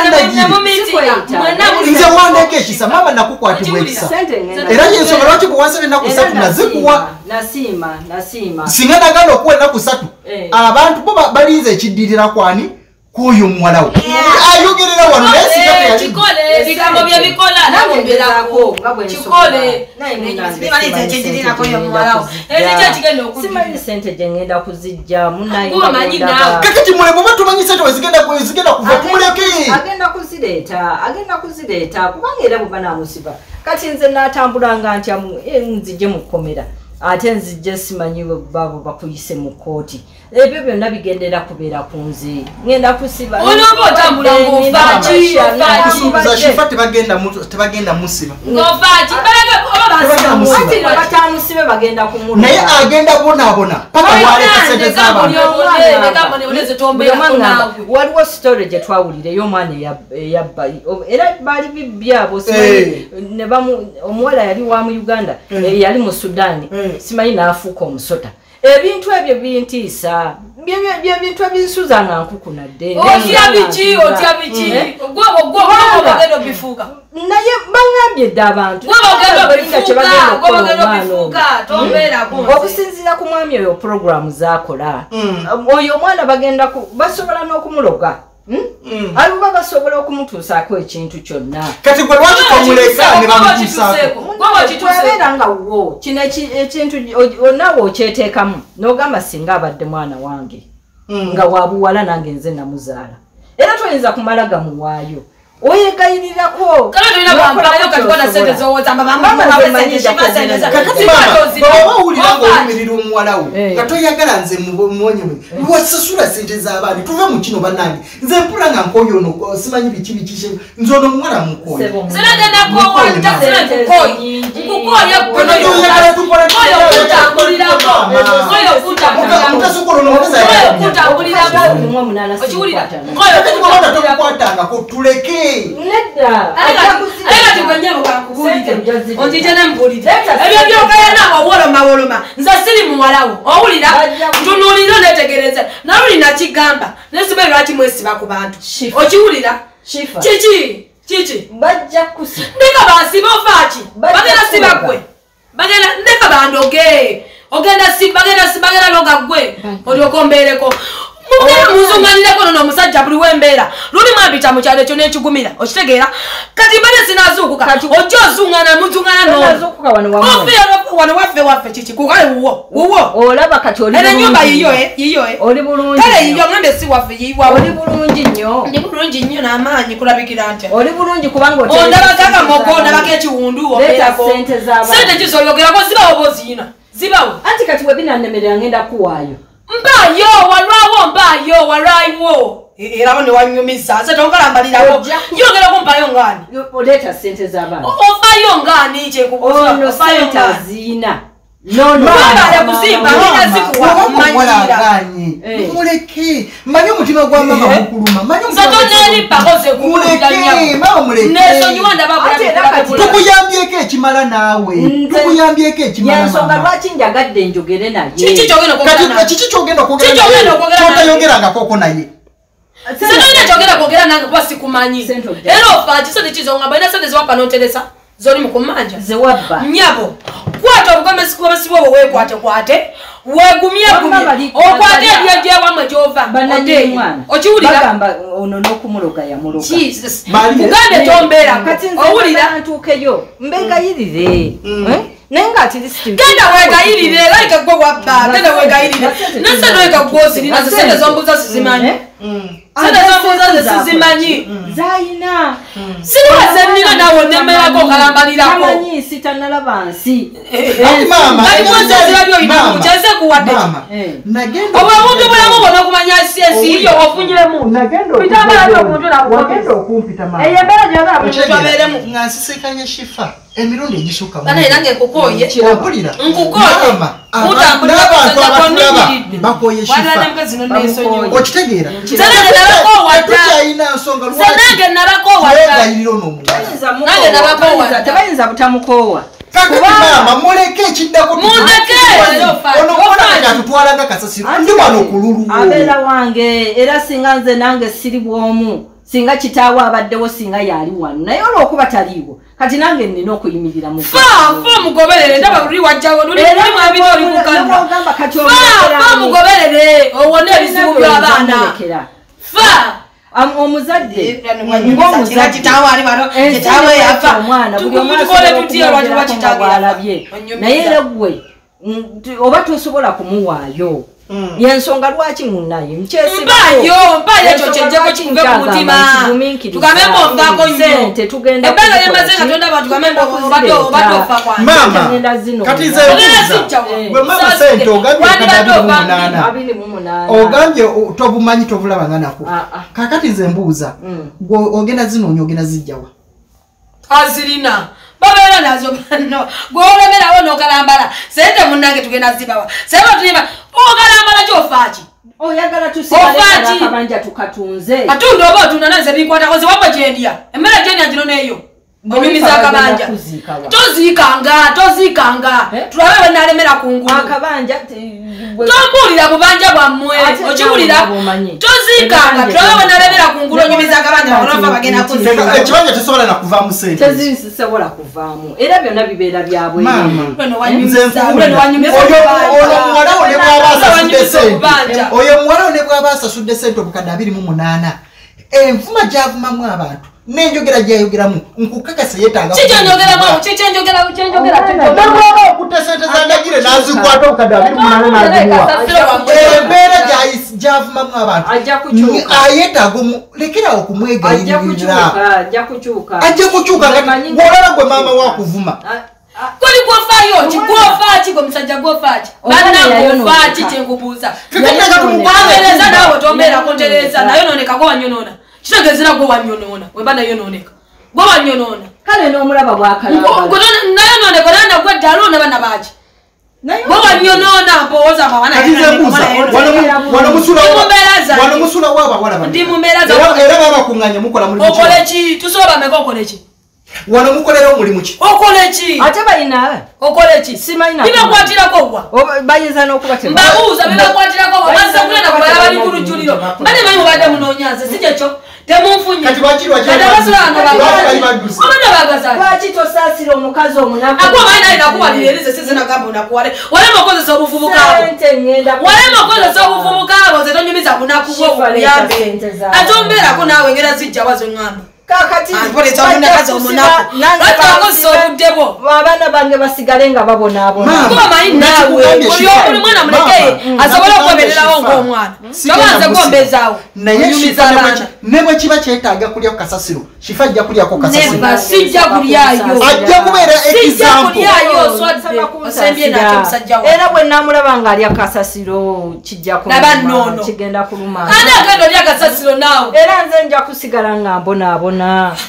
nze wandeeka ekisa maama nakukwatibwa ekisa era yensonga lwaki kuwansi ennaku ssatu nazikuwa nasiima nasiima singa naganda okuwa ennaku ssatu abantu bo balinza ekiddirira kwani kuyo muwala we ayogerera wano naye kikole ebigambo bye bikola namuberako kikole simanyi ekiddirira kuyo muwala we ekyo kigenda okuddirira simanyi sente gye ngenda kuzijja munayi omanyi naawe kakati mulebo batumanyi sente wezigenda zigenda kuva kumuleke agenda kuzireeta agenda kuzireeta kubanga era bwe banaamusiba kati nze naatambulanga ntya nzijje mu kkomera ate nzijje simanyi babo bakuyise mu kooti ebyo byonna bigendera kubeera ku nze ngenda kusiba olwoba otambula ng'ofaaki shifa tebagenda musiba ng'ofaaki ati batamusibe bagenda kumulwa naye agenda bonaabona paka waleeta sente z'abantu waliwo sitore gye twawulira ey'omwana eyabba era baali bibyabo omuwala yali wa mu Uganda yali mu Sudaani simanyi n'afuuka omusota ebintu ebyo bintiisa byebintu ebinsuza nga nkukuna dde otya biki otya biki gwogenda obifuuka naye baŋŋambye dde abantu okusinziira ku mwami oyo puroguramu z'akola oyo omwana bagenda basobola n'okumuloga aluba basobola okumutuusaako ekintu kyonna kati gwe lwaki tomuleka ne bamutuusaako twabeera nga wo kino ekintu naawe okyeteekamu n'ogamba singa abadde mwana wange nga wabuwala nange nze namuzaala era toyinza kumala gamuwaayo oyegayirirako owulira ngaolumirira omuwala we nga toyagala nze muwonyemwe wasasula sente z'abaana tuve mu kino bannange nze mpula nga nkoyo ono simanyi biki bikishe nze ono omuwala mukoyo mutasokolonokutangako tuleke nedda ebyo byogayana wawoloma woloma nze siri muwalawo owulira ntunuulira netegereza nawe olina kigamba nesibe lwaki mwesiba ku bantu okiwulira kiki kiki bajja kusiba ndeka bansiba ofaaki bagenda siba gwe bagenda ndeka bandoge ogenda siba bagenda siba bagenda loga gwe olyoka ombeereko Mugenda muzunganira kono no musajja buli wembera. Luli mwabita mu kyalo kyo n'ekigumira. Okitegeera? Kati bale sinazuukuka. Ojjo zungana muzungana no. Sinazuukuka wano wamu. Ofia wano waffe waffe kiki kukale wuwo. Wuwo. Olaba kati oli. Era nyumba yiyo eh yiyo eh. Oli bulungi. Kale yiyo ngambe si waffe yiwa. Oli bulungi nnyo. Ndi bulungi nnyo n'amaanyi kulabikira ntya. Oli bulungi kubanga oteri. Ondaba kaka moko ndaba kekiwundu obeerako. Sente z'abantu. Sente kizoyogerako zibawo bozina. Zibawo. Anti kati webinannemerera ngenda kuwaayo. Mbayo walwawo mbayo walwaiwo. Era ne wanyumiza ate tongalambalirawo. Yogera ko mpayo ngani. Oleta sente z'abantu. Ofayo ngani kye kubuza. Ono sente zina. No no. Baba ya kusimba nina zikuwa manyira. Muleke. Manyo mutima gwa mama mukuluma. Manyo mutima. Sato neri pakoze kumuleka. Mama muleke. Neso nyuanda babula. Tukuyambyeko ekimala naawe. Tukuyambyeko ekimala. Yansonga lwaki njagadde njogere naye. Kiki kyogenda kwogera. Kati kiki kyogenda kwogera. Kiki kyogenda kwogera. Totayogeranga koko naye. Sente kyogera kwogera nange kuba sikumanyi. Era ofa kisente kizonga balina sente ziwapa noteresa. Zoni mukumanja. Zewabba. Nyabo. Kwata obugome sikuba sibo wekwate kwate. Wegumye gumye. Okwate byeje wamwe jova. Banade mwana. Okiwulira. Bagamba ono n'okumuloga ya muloga. Jesus. Mugande tombera. Owulira ntuukeyo. Mbegayirire. Nenga ati lisiti. Genda wegayirire like gwe wabba. Genda wegayirire. Nasa noyeka gwosi nina sente zombuza sizimanyi. Sente zombuza sizimanyi. Zaina. Siniwaze nina nawo nemmera ko kalambalirako. Amanyi sitanalaba nsi. Mama. Kali mwanza zirabyo ina kucheze kuwade. Nagenda. Oba omuntu bulamu bona kumanya siesi iyo ofunyiremu. Nagenda. Bitaba byo omuntu na wagenda okumpita mama. Eyembera jaba omuntu aberemu. Ngansisekanye shifa. Emirundi egishuka. Bana irange kukoye. Kirapulira. Nkukoye. Mama. Mutambula Abantu abatulaba bakoye shifa. Wana namkazi nonne esonyo. Okitegeera. Zanage nabako wata. Tukyayina nsonga lwaki. Zanage nabako wata. Wegayiriro n'omuntu. Nange nabako wata. Tebayinza butamukowa. Kakati mama muleke ekiddako muleke ono kona tutwalanga kasasiro ndi wano kululu abeera wange era singa nze nange siri bwomu singa kitaawo abaddewo singa yali wano naye olwokuba taliiwo kati nange nnina okuyimirira mu fa fa mugoberere ndaba luli wajjawo luli luli mwabiri oli mukanda fa fa mugoberere owone ebizibu by'abaana fa omuzadde ng'omuzadde kitawo ali bano kitawo yafa omwana buli omwana tukole tutya lwaki bakitagalabye naye era gwe oba tosobola kumuwaayo yensonga lwaki munaye mbayo mbayo ekyo kyejjako kikuve ku mutima tugambe mbonvaako nnyo ebbanga lyemaze nga tonda abantu tugambe mbobadde ofa kwange mama kati nze mbuuza bwe mama sente ogambye abiri mu munaana ogambye tobumanyi tobulabanga nako kakati nze mbuuza ogenda zinoonya ogenda zijjawa azirina babeera nazo bano gwolemerawo n'okalambala sente munnange tugenda zibawa sebe tuliba okalambala kyofaki oyagala tusibalekala akabanja tukatunze atunda oba otunda nanze binkwatako zewabwe gyendya emmere gyendya gino neeyo onyumiza akabanja toziikanga toziikanga tulabe bwenalemera ku ngulu akabanja tombuulira bubanja bwammwe okiwulira toziikanga tulabe bwenalemera ku ngulu onyumiza akabanja bakonafa bagenda kuziika ekibanja tesobola nakuvaamu sente tezisobola kuvaamu era byonna bibeera byabwe oyo muwala ne bw'aba asasudde sente obukadde abiri mu munaana envuma gy'avumamu abantu n'enjogera gy'ayogeramu nkukakasa yeetaaga kikyenjogeramu kikyenjogera kyenjogera nalwaba okutta sente zandagire n'azikwata obukadde abiri mu munaana n'azimuwa embeera gy'avumamu abantu ayeetaaga lekerawo okumwegayirira ajja kukyuka ng'olaba gwe maama wakuvuma koli gwofayo ki gwofaki gwe musajja gwofaki banna gwofaki kyenkubuuza amereza nawe tombeerako ntereza nayo noneka gwe wanyonoona kitegezera gwe wanyonoona weba nayo noneka gwe wanyonoona kale n'omulaba bwakalanayo noneka nana gwe ddala ona bana baki gwe wanyonoona mpowooza wano musula waabawala ndi mumbeera era baba bakuŋŋanya mukola mulimu okole ki tusobola bameka okole ki wano mukolera omulimu ki okola ki ate balina okola ki simalina bibakwatirako gwa bayinza n'okuba mbabuuza bibakwatirako gwa bazze kulenda kubala bali ku lujjuliro bali bayi mubadde munoonyanze si kyekyo temunfunye kati bakirwa lwaki tosaasira omukazi omunaku ako bayi naye nakuwalira erize sizinagamba onakuwale walema okozesa obuvubukaabo walema okozesa obuvubukaabo ze tonyumiza munaku bwo obuyambe ate ombeerako naawe engera zijja wazo ŋŋamba kakati abaana bange basigale nga babonaabonaawe buli mwana mulekeye asobole okwemererawo ng'omwana tobanze kwombezaawo ne bwe kiba kyetaaga kulya ku kasasiro kifa ajja kulyako kasasiro sijja kulyayo ajja kubeera example era bwe naamulaba ng'alya kasasiro kijja kigenda kuluma ani agenda olya kasasiro naawe era nze nja kusigala nga mbonaabona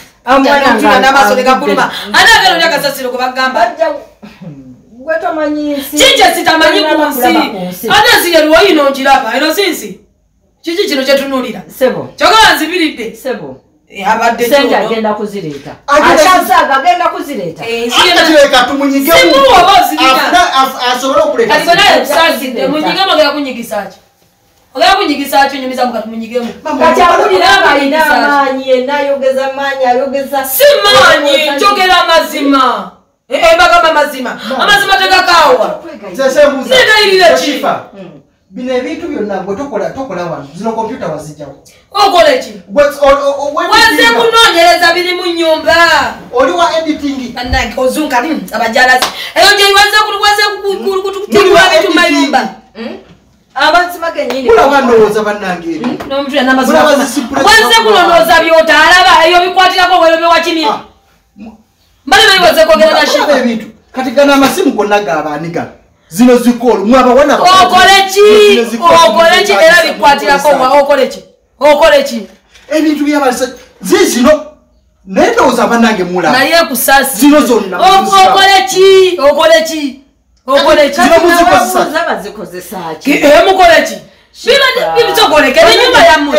kije sitamanyi ku nsi ate nsi yaliwo yino nkiraba eno si nsi kiki kino kyetunuulira kyogala nzibiridde abadde sente agenda kuzireeta akyasaaga agenda kuzireeta kireka tumunyigemu asobole okuleetaalibonayekusaasidde munyigemu agenda kunyigisaki ogera kunyigisa kyo nyumiza mukati munyigemu kati awulira alina amaanyi yenna ayogeza maanyi ayogeza si maanyi njogera mazima embagamba mazima amazima tegakaawa negayirire ki bino ebintu byonna gwe tokola tokola wano zino kompyuta wazijjawo okole ki waze kunoonyereza biri mu nnyumba oli wa editing annange ozunga abajalazi eyo gye waze kutukutirwa bitu mayumba abazima kenyini kulaba ndowooza bannange ebi n'omuntu yana mazima waze kulonooza byota alaba eyo bikwatirako webyo bewakimira mbali bayi waze kwogera na shifa ebintu kati gana amasimu gonna gaabaaniga zino zikolo mwabawana okole ki okole ki era bikwatirako okole ki okole ki ebintu byabalisa zizino naye ndowooza bannange mulaba naye kusasi zino zonna okole ki okole ki okole ki bazikozesa ki eh mukole ki bibitokoleke enyumba yammwe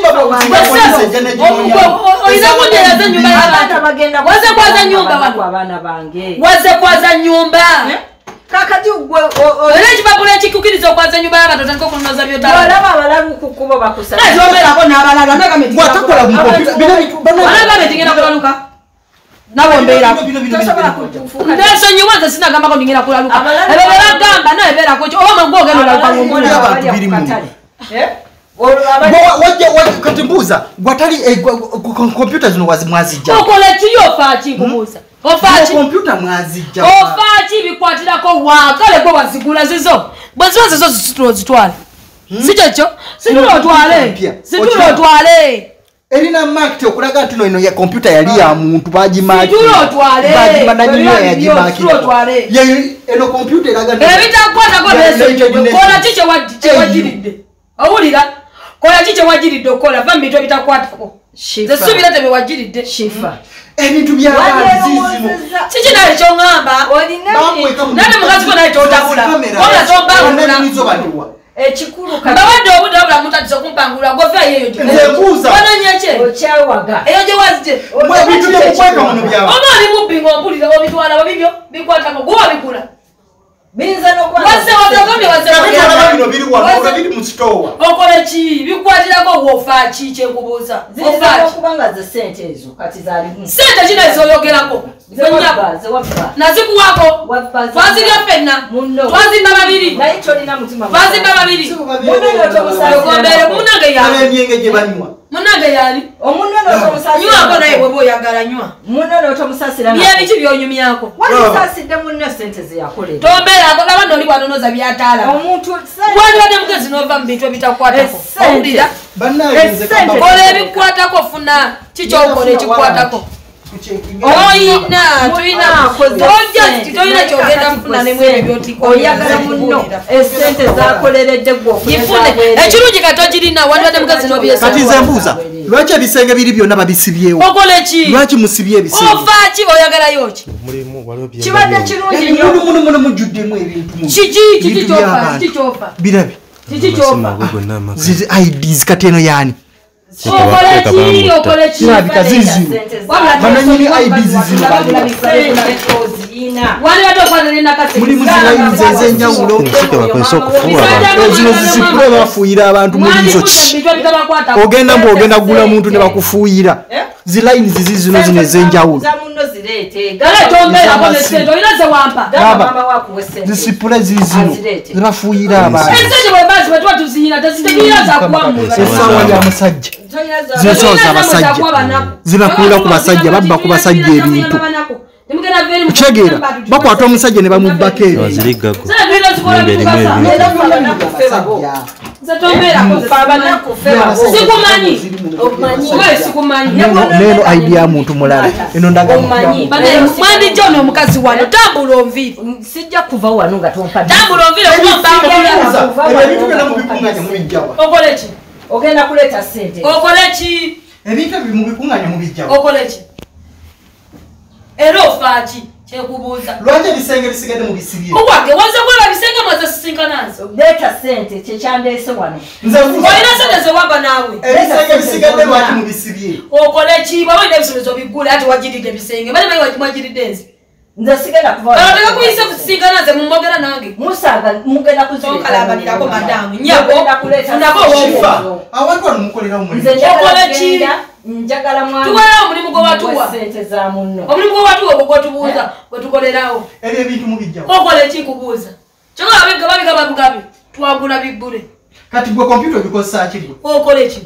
oyiza kundereza nyumba y'abantu waze kwaza nyumba abaana bange waze kwaza nyumba kakati gwe era ekipapula ekikukiriza okwaza nyumba y'abantu otandika okunoza byotaalaba abalalu ku kkubo bakusala oberako n'abalala nagametigenda tigenda kulaluka nabo mbeerako nsonyiwa nze sinagambako ndigenda kulaluka ebyo bebagamba nawe beerako ki oba magwe ogenda olaluka ng'omulalu kati mbuuza gwatali kompyuta zino mwazijja okola ki yofaaki nkubuuza ofaaki kompyuta mwazijja ofaaki bikwatirako wakale gwe wazigula zizo bwe ziba zizo zitwale si kyekyo situla otwale situla otwale erina market okulaga nti no ino ya kompyuta yali ya muntu bagimaki situla otwale bagimananyiyo yagimaki eno kompyuta eraga ebitakwatako nesokola ki kyewagiridde owulira kola ki kyewagiridde okola va mubintu ebitakwatako zesuubira tebe wagiridde shifa ebintu byabazizino kiki naye kyoŋŋamba nane mukazi go naye kyotabula ola zombangula ekikulu bawadde obudde wabula muntu atisa okumpangulula goveeyo eyo wananyeke okyawaga eyo gye wazije ebintu byokukweka muno byawa oba oli mubbi ng'ompulira obitwala babibyo bikwatako gwe wabigula binza biri mu sitowa okole ki bikwatirako wofa ki kyenkubuuza okubanga ze sente ezo kati zalimu sente kino ezoyogerako nazikuwako twazirya ffenna twazimba babiri twazimba babiri ogombere munange yaani emyenge gye banywa munange yaani nywako naye bweba oyagala nywa byebiki byonyumyako tombeerako laba noli bwanonoza byataala wandibadde mugezi nova mu bintu ebitakwatako owulira kola ebikwatako funa kikyokole ekikwatako oyina tulina tolina kyogenda mufuna nemwere byotioyagala muno esente zakoleredde gweifune ekirungi katogirina wandibadde mugezi nobyekati nze mbuuza lwaki ebisenge biri byonna babisibyewo okole ki lwaki musibye ebisenge ofaaki oyagalayoki kibadde kirungi muno mujjuddemu ebintu kiki kiki kyofa kiki kyofa birabi kiki kyofa ids kati eno yaani Okoleki okoleki kirabika zizi bananyini I D zizi wale watu kwa nini nakasi muri muzilaini zeze njawulo zino zisipule bafuira abantu muri izo ogenda mbo ogenda kugula muntu ne bakufuira zilaini zizi zino zineze njawulo zisipule zizino zibafuira abantu esawa ya musajja zisoza abasajja zibakula ku basajja babba ku basajja ebintu kuchegera bakwata omusajja ne bamubbako ebyo neno idea muntu mulala eno ndaga mwandi jono omukazi wano tambula onviri sijja kuva wano nga tompa tambula onviri okumbambula ebintu byonna mubikunganya mubijjawa okoleki ogenda kuleta sente okoleki ebintu ebyo mubikunganya mubijjawa okoleki era ofaaki kyekubuuza lwaki ebisenge bisigadde mubisibye owange waze kwala bisenge mwaze sisinkanazo leta sente kyekyandeese wano olina sente zewaba naawe ebisenge bisigadde lwaki mubisibye okoleki baba olina ebisomezo biggule ati wagiridde ebisenge bali bayi wagiridde nze nze sigenda kuva ateka kuyise kusisinkanaze mumwogera nange musaga mugenda kuzikalabanirako madamu nyabo funako shifa abantu wano mukolera omulimu okoleki njagala mwana tuwala omulimu gwe watuwa sente za munno omulimu gwe watuwa ogwo gwotubuuza gwetukolerawo ebyo ebintu mubijjawa okoleki kubuuza kyokka babigga babigaba bugabe twagula biggule kati gwe kompyuta obikozesa ki gwe okoleki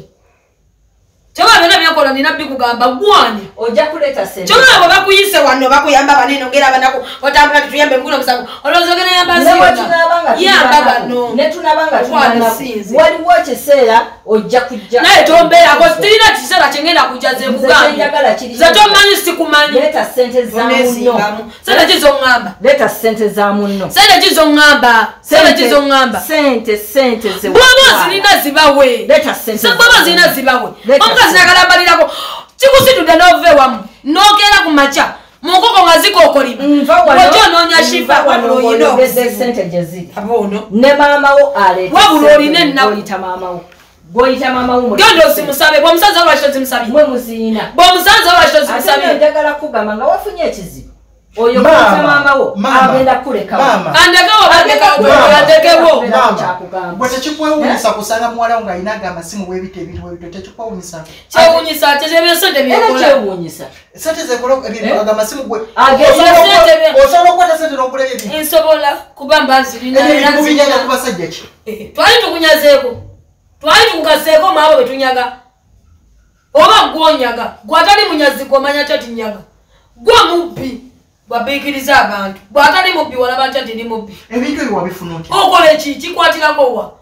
kyokka byonna byakola nina bikugamba gwani ojja kuleta sente kyokka bwe bakuyise wano bakuyamba banene ogera abanako otambula tutuyambe mukuna musango olowooza ogenda yamba ziyamba bano netunabanga waliwo ekiseera ojja kujja naye tombeerako tirina kiseera kyengenda kujja ze nkugambye ze tomanyi sikumanyi leta sente za munno sente ki zoŋŋamba leta sente za munno sente ki zoŋŋamba sente ki zoŋŋamba sente sente ze bwaba zirina zibawe leta sente bwaba zirina zibawe omukazi nakalambalirako kikusitudde n'ove wamu n'okeera ku makya munkoko nga zikookolima ojo onoonya shifa wabula oyina sente gye ziri abono ne maamawo aleeta wabula olina ennaku oyita maamawo gw'oyita maamawo genda osimusabe bw'omusanze lwaki tozimusabye mwe muziina bw'omusanze lwaki tozimusabye ate njagala kugamba nga wafunye ekizibu oyo gw'oyita maamawo agenda kulekawo andekewo bandekewo bwe tekikwewunyisa kusanga muwala nga ayinaga amasimu bwebito ebintu bwebito tekikwewunyisa kyewunyisa tekyebyo era kyewunyisa sente zekolaga amasimu gwe osobola okukwata sente n'okula ebintu nsobola kuba mba nzirinamubinyanya ku basajja ki twali tukunyazeeko twali tukugaseeko maabo betunyaga oba gwonyaga gwatali munyazi gwomanya ty tinyaga gwa mubbi bwabiikiriza abantu bwatali mubbi walaba ntya nti ndi mubbi ebintu ebyo wabifuna otya okola eki kikwatirako wa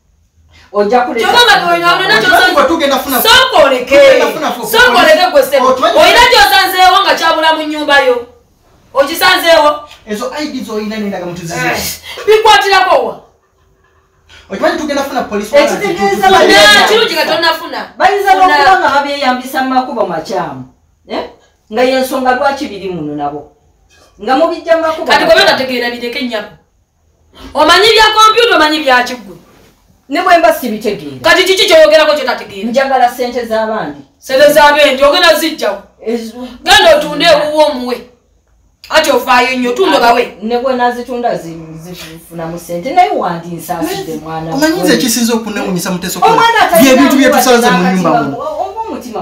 sokoleke sokoleke gwese olina gyosanzeewo nga kyabula mu nnyumba yo okisanzeewo ezo id zoyina nendaga mutuzizi bikwatirako wa okimanyi tugenda funa polisi kirungi nga tonnafuna bayinza n'okuba nga babyeyambisa mu makubo makyamu nga yensonga lwaki biri muno nabo nga mubijja makubo kati gobe tategeera bireke ennyabo omanyi bya kompyuta omanyi byakiggwe ne bwe mba sibitegeera kati kiki kyoyogerako kyotategeera njagala sente z'abandi sente z'abendi ogenda zijjawo genda otunde ewuwo omuwe ati ofaayo nnyo tunda bawe ne bwe nazitunda zifunamu sente naye wandinsaaside mwana omanyiza ekisinza okunewunyisa muteso byebintu byetusanze mu nnyumba mu omutima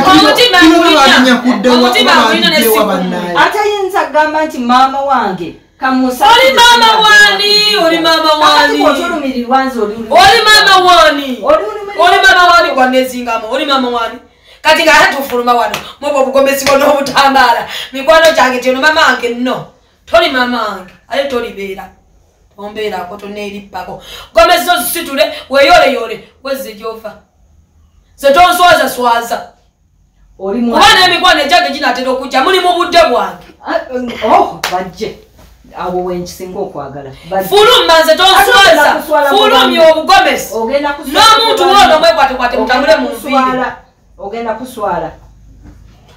atayinza kugamba nti maama wange oli maama wani oli maama wani oli maama wani oli maama wani gwanezingamo oli maama wani kati nga ate tufuluma wano mubwo obugomesi bwona obutambaala mikwano gyange tyono maama wange nno toli maama wange ate tolibeera ombeerako toneerippako gomesi tozisitule weeyoleyole wezze gyofa ze tonswaza swaza kuba n'emikwano egyange ginaatera okujja muli mu budde bwange bajje awo wenkisinga okwagala fulumba nze tonswaza fulumya obugomesi n'omuntu woono mwekwatekwate mutambule mu nviiri ogenda kuswala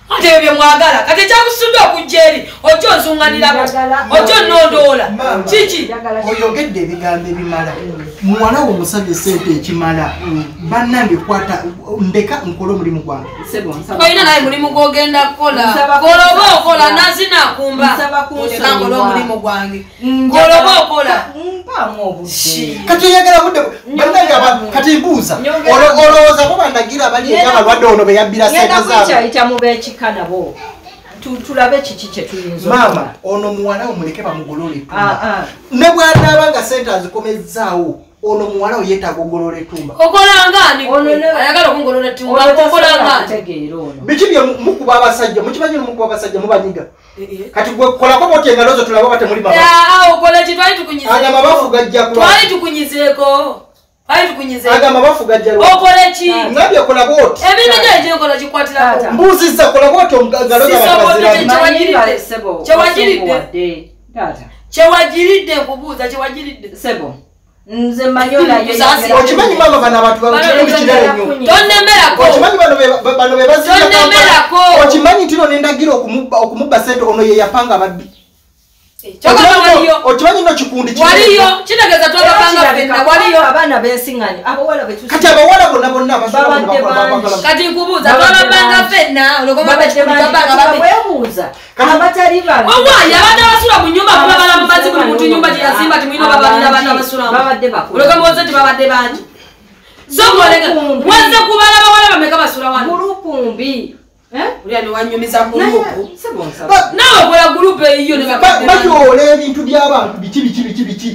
ate bye mwagala kati kyakusudde okujeri ojo nsunganirako ojo nondola kiki oyogedde ebigambo ebimala muwala wo musabye sente ekimala bannange kwata ndeka nkola omulimu gwange oyina naye mulimu gwogenda kukola goloba okola nazina akumba ndeka nkola omulimu gwange goloba okola kati oyagala budde bannange kati mbuuza olowooza bo bandagira abali ekyabalwadde ono beyabbira sente zaabwe kanabo tulabe kiki kye tuyinza mama ono muwala omuleke bamugolole tumba ne bw'anaaba nga sente azikomezzaawo ono muwala oyetaaga ogolola etumba okolangani ayagala okungolola etumba okolangani biki bye mukuba abasajja mukimanyi mukuba abasajja mubanyiga kati gwe kolako botye engalozo tulaba bate muli mama okola ki twali tukunyizeeko agamba bafuga jja twali tukunyizeeko twali tukunyizeeko agamba bafuga jja okole ki ngabye kola boti ebintu gye kola kikwatirako mbuuzizza kola boti engalozo abaziranyi kyewagiridde kyewagiridde nkubuuza kyewagiridde sebo nze manyola okimanyi mama bano abantu bakitundu kinene nnyo tonnemerako okimanyi bano be bazirako okimanyi nti no nendagira okumubba sente ono ye yapanga ababbi okimanyi no kikundi waliyo kitegeza twabapanga fenna waliyo abaana besiŋŋanyi abawala kati abawala bonna bonna kati nkubuuza twabapanga fenna olwowebuuza abatali bange omwanya abaana basula mu nyumba kulabala mu mazzi buli muntu nyumba gye yazimba timulina babalina abaana basulamu olwokamwoze tibaabadde bangi sokoleka waze kubala bawala bameka basula wano gulupu ulya niwanyumiza gulupu nawe okola gulupu eyiyo nebajoola ebintu by'abantu biki biki biki biki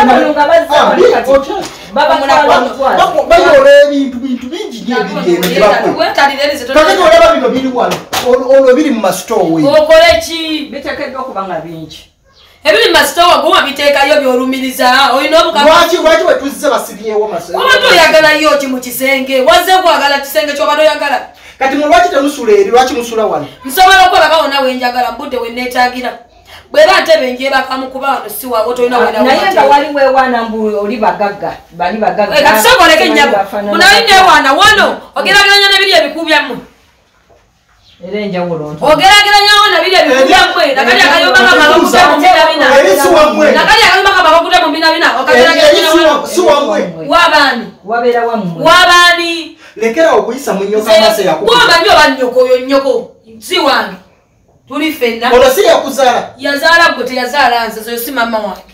bayoola ebintu bintu bingi nyebirienokati olaba bino biri wano olwo biri mu masitowe okole ki biteekeddwa okuba nga bingi ebiri mu masitowe goma biteekayo byolumiriza olina obukalwaki wetuzze basibyewo obadde oyagalayo ki mu kisenge wazze kwagala kisenge kyobadde oyagala kati mulwaki temusula eri lwaki musula wano nsobola okwebakawo nawe enjagala budde wenneetaagira bweba ntebe njebakamu kuba wano si waabo tolina naye nga wali weewaana mbu oli bagagga bali bagagga kati sokoleka ennyabo munaye neewaana wano ogerageranya nebiri ebikubyammwe era enjawulo ogerageranyawo nabiri ebikubyammwe nakali akayumba kamabakude mu binabina nakali akayumba kamabakude mu binabina okageraganyasiwammwe wabaani wabeera wammwe wabaani lekera okuyisa mu nyoka amase yakubanyi oba nnyoko oyo nnyoko si wange tuli fenna ono si yakuzaala yazaala gwe teyazaala nze oyo si maama wange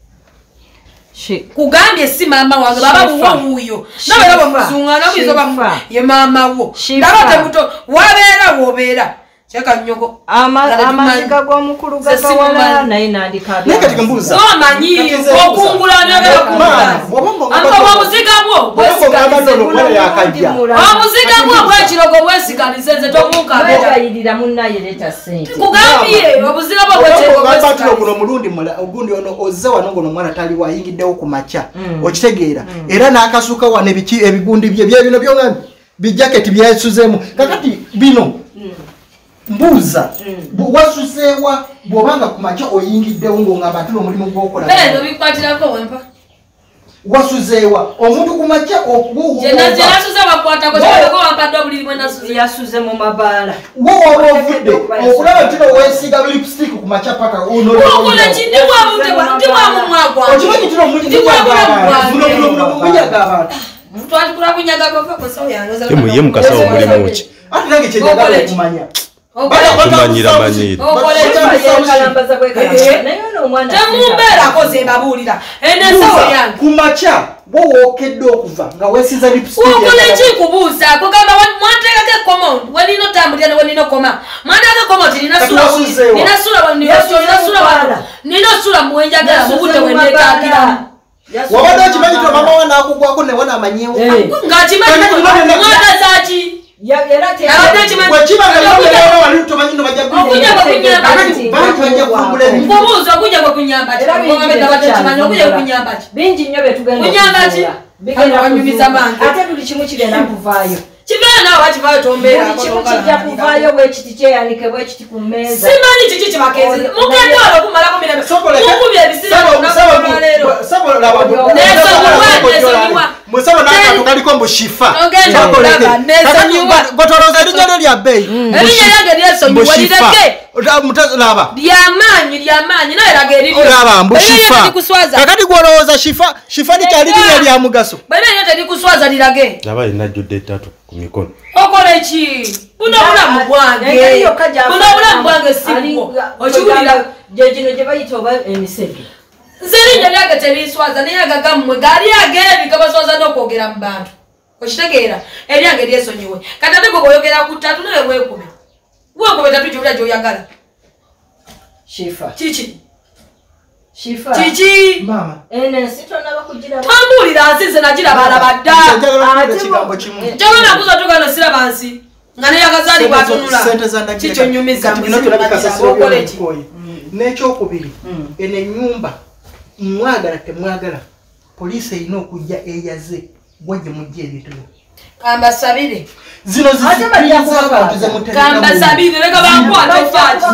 kugambye si maama wange baba buwo wuuyo nabeera bamuzungana buyinza bamu ye maama wo ndaba tebuto wabeera wobeera kyeka nnyoko amaziga g'omukulu gagawala naye nandikabyanaye kati mbuuza omanyi okungula nagala kungula omuziga bwo omuziga bwo bwekirogo bwesikalize nze tomunkabirayirira munnaye leeta sente kugambye obuziga bwo bwekirogo guno omulundi ogundi ono ozze wano ngono omwana tali wayingiddewo ku makya okitegeera era n'akasuka wano ebigundi bye byebino byongambi bijaketi byesuzeemu kakati bino mbuuza wasuseewa bw'obanga ku makya oyingiddewo ng'ongamba ati n'omulimu gw'okola bikwatirako wempa wasuzeewa omuntu ku makya yasuze mu mabaala wo waba ovudde okulaba nti no weesiiga lipstick ku makya paka okimanyi tino munyaga abantu ye mukasawo mulimu ki ate nange kyenyagala okumanya tumanyira manyira temumbeerako ze mbabuulira enesawo yange ku makya bo wookedde okuva nga weesiza lipstick kubuuza kugamba mwanteekako ekkomo wenina otambulira ne wenina okoma mwanteekako ekkomo ti nina osula muwenjagala mubudde wenneetaagiramu wabadde okimanyi ti mama wa naakugwako ne wana amanyeewo ng'akimanyi mwagazaki kubuuza okujja kwe kunyamba ki bingi nnyo betuganyumiza mange ate buli kimu kigenda kuvaayo kibeera naawe bakivaayo tombeera kimu kijja kuvaayo bwekiti kyeyanike bwekiti ku mmeeza simanyi kiki kibakenze mugende wala okumalako mirembe mukubye ebisira musaba nakato kaliko mbu shifa ogenda kulaba nesonyiwa gotoroza erinyalo lya bei erinya yange lyesonyiwa lireke laba lyamaanyi lyamaanyi naye laga eriryo laba mbu shifa kakati gwolowooza shifa shifa likyali linya lya mugaso bwena yo terikuswaza lirage laba linajjudde ettatu ku mikono okola eki buno obulamu bwange buno obulamu bwange sibwo okiwulira gyegino gye bayita oba emisege nze erinnya lyage teriswaza naye agagammwe gaali ageebi gabaswaza n'okwogera mu bantu okitegeera eryange lyesonyiwe kati ate gwe bw'oyogera ku ttatu naye weekube weekube tatu gyowulira gy'oyagala shifa kiki shifa kiki mama ene nsitona bakugira tambuulira nsi nze nagirabalaba dda kyalo nakuza tugano siraba nsi nga neyagazaali bwatunula kikyo nyumiza muokola eki n'ekyokubiri eno ennyumba mwagala temwagala poliisi erina okujja eyaze gwagye mujja ebitulu kambasabire zino kambasabire leka bankwate faati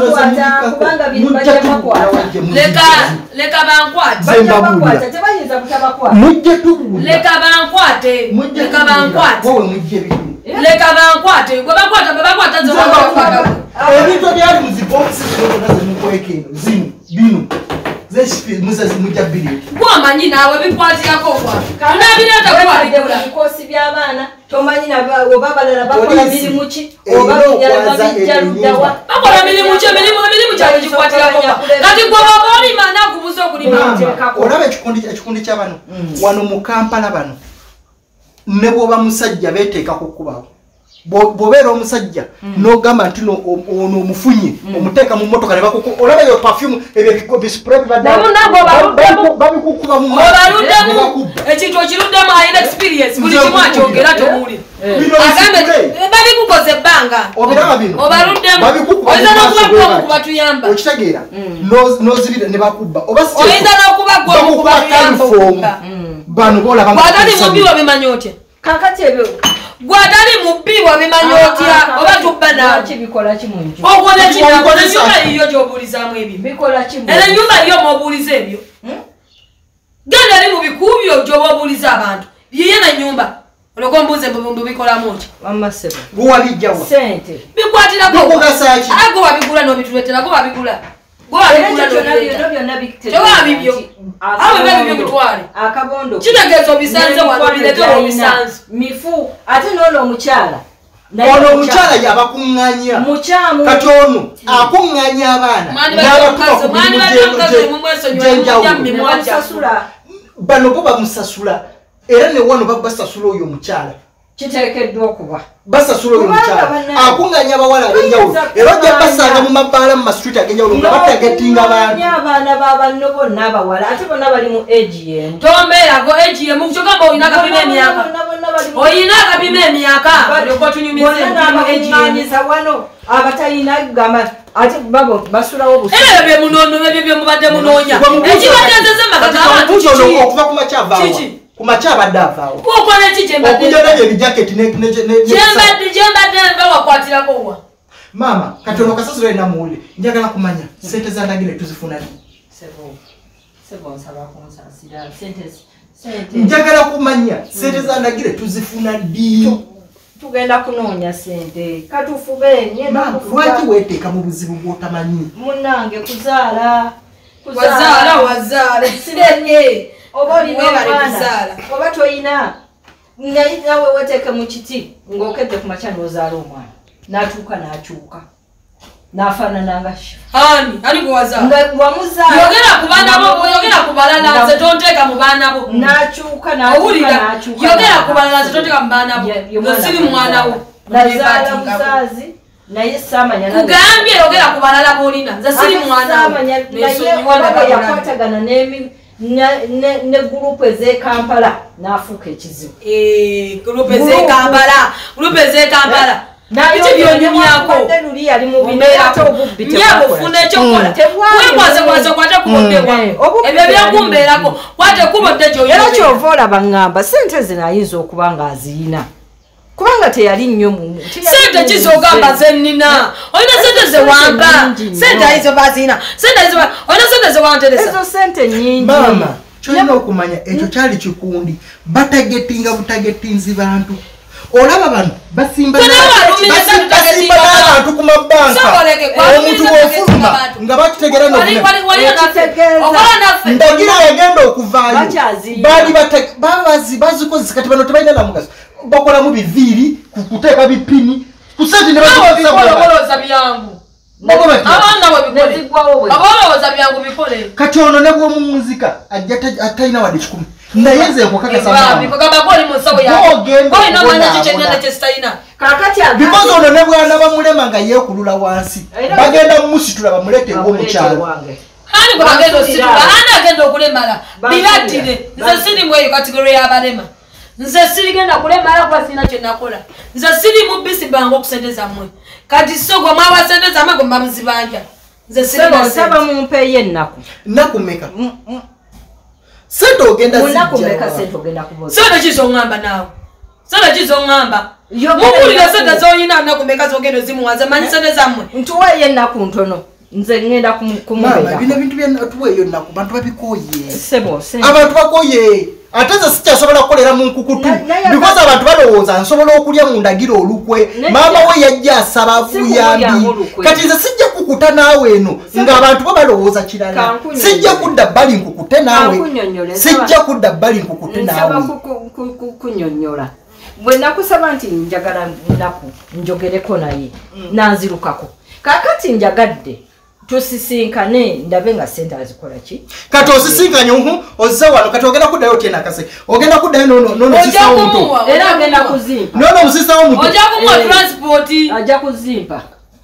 leka leka bankwate mujje tubula leka bankwate leka bankwate wowe mujje ebitulu leka bankwate gwe bankwata be bankwata nze bankwata ebintu byali muzibokisi zimukwekeno zino bino zeshipi muzazi mujja bili gwamanyi naawe bikwatirako kwa nabireta kwabigula bikosi by'abaana tomanyi oba balala bakola mirimu ki oba binyala babijjaluddawa bakola mirimu ki emirimu emirimu kyabwe gikwatirako kwa kati gwe baba olima nakubuza okulima olaba ekikundi ky'abano wano mu Kampala bano ne bw'oba musajja beeteeka kukubawo bw'obeera omusajja n'ogamba nti ono omufunye omuteeka mu mmotoka ne bakuku olaba yo perfume ebyo bispray babikukuba mu maaso ekintu okiruddemu ayina experience buli kimu akyongera tomuwulira agambe babikukoze ebbanga obiraba bino obaluddemu oyinza n'okuba gwomu kubatuyamba okitegeera n'ozibira ne bakubba oyinza n'okuba gwomu kubatuyamba bano boolaba bw'atali mubbi wabimanyi otya kakati ebyo gwatali mubbi wabimanyi otya oba tubba nawe kibikola kimu okola ekinyumba yiyo gy'obuulizaamu ebyo bikola kimu era ennyumba yiyo mw'obuuliza ebyo genda eri mu bikuubyo gy'oba obuuliza abantu yiye n'ennyumba olwoka ombuuze mbubikolamu ki wamasebo gwewabijjawa sente bikwatirako bikugasaki ate gwe wabigula n'obituleetera gwe wabigula akabondo kitegeeza obisanze wano biretera obisanze mifu ate n'ono omukyala ono omukyala yabakuŋŋanya mukyamu kati ono akuŋŋanya abaana n'abatusasula bano bo bamusasula era ne wano basasula oyo omukyala kiteekeddwa okuba basasula oyo omukyala akuŋŋanya abawala ab'enjawulo era ojja basanga mu mabaala mu masitreet ag'enjawulo nga batagatinga abantu abaana b'abanno bonna abawala ate bonna bali mu egi emu tombeerago egi emu kyogamba olina akapima emyaka olina akapima emyaka olyoka tunyumiza wano abatalina gamba ate babo basulawo obusuulu ebyo bye munono ebyo bye mubadde munoonya ekibatenzeza amaka g'abantu kiki okuva ku makyavaawa ku makya abadde avaawo okola eki gyembadde ebijaketi gyembadde nva wakwatirako wa maama kati ono kasasiro erina muwule njagala kumanya sente za ndagire tuzifuna ddi njagala kumanya sente za ndagire tuzifuna ddi tugenda kunoonya sente katufube lwaki weeteeka mu buzibu bw'otamanyi munange kuzaala wazaala wazaala sirenge oba olina omwana oba toyina nawe weteeke mu kiti ng'okedde ku makya n'ozaala omwana n'atuuka n'akyuka n'afaanana nga ani ani gwewazaala nga wamuzaala yogera ku baana bo oyogera ku balala nze tonteeka mu baana bo n'akyuka owulira yogera ku balala nze tonteeka mu baana bo nze siri mwana wo nazaala muzaazi naye saamanya kugambye yogera ku balala b'olina nze siri mwana wo naye olaba yakwatagana n'emi ne gurupu ez'ekampala n'afuuka ekizibu gurupu ez'ekampala gurupu ez'ekampala biki byonyumyako luli yali mu bineerato obubbi nyabufuna ekyokola wekwasekwase kwate kuboddewa ebyo byakumbeerako kwate kubodde gyoyo era kyova olaba ŋŋamba sente zino ayinza okuba nga aziyina kubanga teyali nnyo mu sente kizogamba zennina olina sente zewampa sente ayizo bazina sente olina sente zewanteresa ezo sente nnyingi maama kyolina okumanya ekyo kyali kikundi batagetinga butagetinzi bantu olaba bano basimba basimba n'abantu ku mabbanka omuntu bw'ofuluma nga bakitegera ndagira yagenda okuvaayo baali babazi bazikozesa kati bano tebalina na mugaso bakolamu biviiri kuteeka bipini kusente ne bakolooza byangu abaolowooza byangu bikole kati ono ne bw'omunzika atalina wadde kikumi naye nze because ono ne bwana bamulema nga yeekulula wansi bagenda mumusitula bamuleete ng'omukyalo agenda okulemala bibaddire nze sirimu eyo kategori y'abalema nze sirigenda kulemala kuba sirina kyenakola nze siri mubisi bange okusente zammwe kati sogo mwawa sente zammwe gwe mabuzibanja nze saba mumpeeyo ennaku nnaku mmeka sente ogenda sente kizoŋŋamba naawe sente kizoŋŋamba mubuulire sente zoyina nnaku mmeka zogenda ozimuwaze manyi sente zammwe ntuweeyo ennaku ntono nze ngenda kumubeera bino ebintu byatuweeyo ennaku bantu babikoye sebo abantu bakoye ate nze sikyasobola kukolera mu nkukutu because abantu balowooza nsobola okulya mu ndagiro olukwe maama we yajja asaba abuyambi kati nze sijja kukuta naawe eno ng'abantu bo balowooza kirala sijja kudda bbali nkukute naawe sijja kudda bbali nkukute naawe kunyonnyola bwe nakusaba nti njagala nnaku njogereko naye nanzirukako kaakati njagadde tusisinkane ndabe nga sente azikola ki kati osisinkanye uhu ozze wano kati ogenda kuddayo otyena kase ogenda kuddayo nonomusisawo muto era agenda kuzimpa nono omusisawo muto ojja kumuwa transport ajja kuzimpa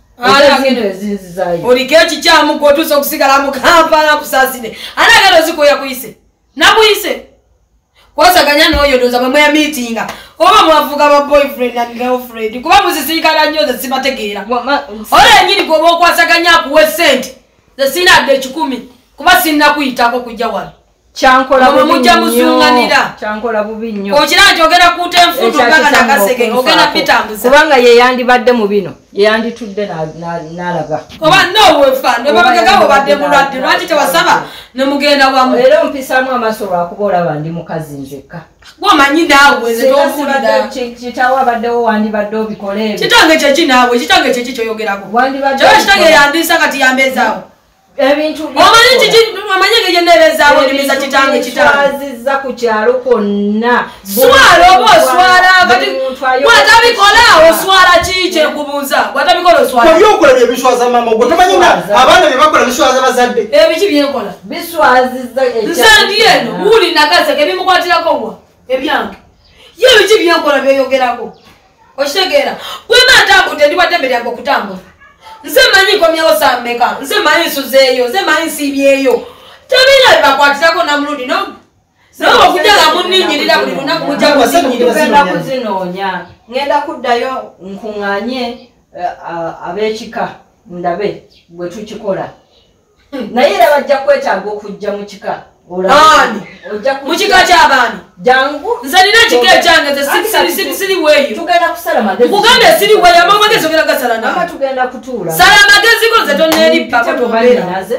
oliko ekikyamu gwotuusa okusigala mu Kampala kusaasire ate agenda ozikoya kuyise nakuyise kwasaganya n'oyodoza bwe mweya meetinga oba mwavuga ba boyfriend and girlfriend kuba muzisinkana nnyo ze sibategeera ola enyini gwoba okwasaganya akuwa sente ze sina adde ekikumi kuba sinna kuyitako kujja wano kyankola mujja musunganira kyankola bubi nnyo okira nti ogenda kuuta enfudu gaga nakasege ogenda bitambuza kubanga ye yandibadde mu bino ye yanditudde n'alaga oba nowefa nebabagagawo obadde mulwadde lwaki tewasaba ne mugenda wamu era ompisaamu amaaso lwakuba olaba ndi mukazi nzekka gwomanyi naawe ze tompulira kitawo abaddewo wandibadde obikole ebyo kitange kyeki naawe kitange kyeki kyoyogerako kyaba kitange yandiisa kati yambezaawo ebintu omanyi kiki omanyi ngeye nebeezaawo nimiza kitange kitangezizza ku kyalo kwonna swala oba oswala kati bwatabikola oswala ki kyekubuuza bwatabikola oswala byokola byebiswaza mama ogwo tomanyi nga abaana bye bakola biswaza bazadde ebiki byenkola biswazizza nze ndi eno wuli nakaseke ebimukwatirako wa ebyange ye ebiki byenkola byeyogerako okitegeera bwema ntambudde ndi wadde mbere yange okutambula nze manyi nkomyawo saa mmeka nze manyi nsuzeeyo nze manyi nsiibyeyo tebina bebakwatirako namulundi no nawe okujjaga munninyirira buli lunaku mujja tugenda kuzinoonya ngenda kuddayo nkuŋŋaanye ab'ekika ndabe bwe tukikola naye era bajja kwetaaga okujja mu kika ani mukika ky'abaani jangu nze nina ekika ekyange nze siriweeyo tugenda kusala magezi kuganda siriweeyo ama magezi ogenda gasala nawe ama tugenda kutuula sala magezi go nze toneerippako tobeeraze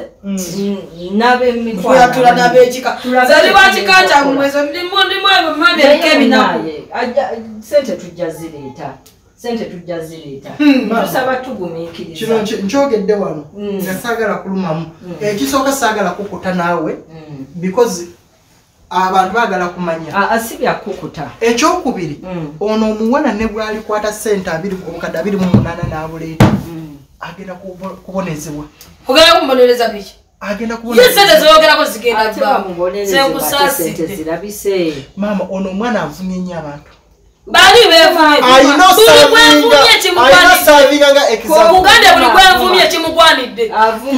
nabemikwyatula nabekika nze liwakika kyangu mwezo ndimu ebyo mabiriko ebinaku sente tujja zireeta sente tujja zireeta tusaba tugumiikiriza kino nkyogedde wano nga saagala kulumamu ekisooka saagala kukuta naawe because abantu baagala kumanya asibya kukuta ekyokubiri ono omuwana ne bwalikwata sente obukadde abiri mu munaana n'abuleeta agenda kubonezebwa ogenda kumubonereza biki agenda kubonezesente zoyogerako zigenda senkusaasidde zirabise maama ono omwana avumye nnyo abantu bali bevumye kimugwanidde buli gwenvumye kimugwanidde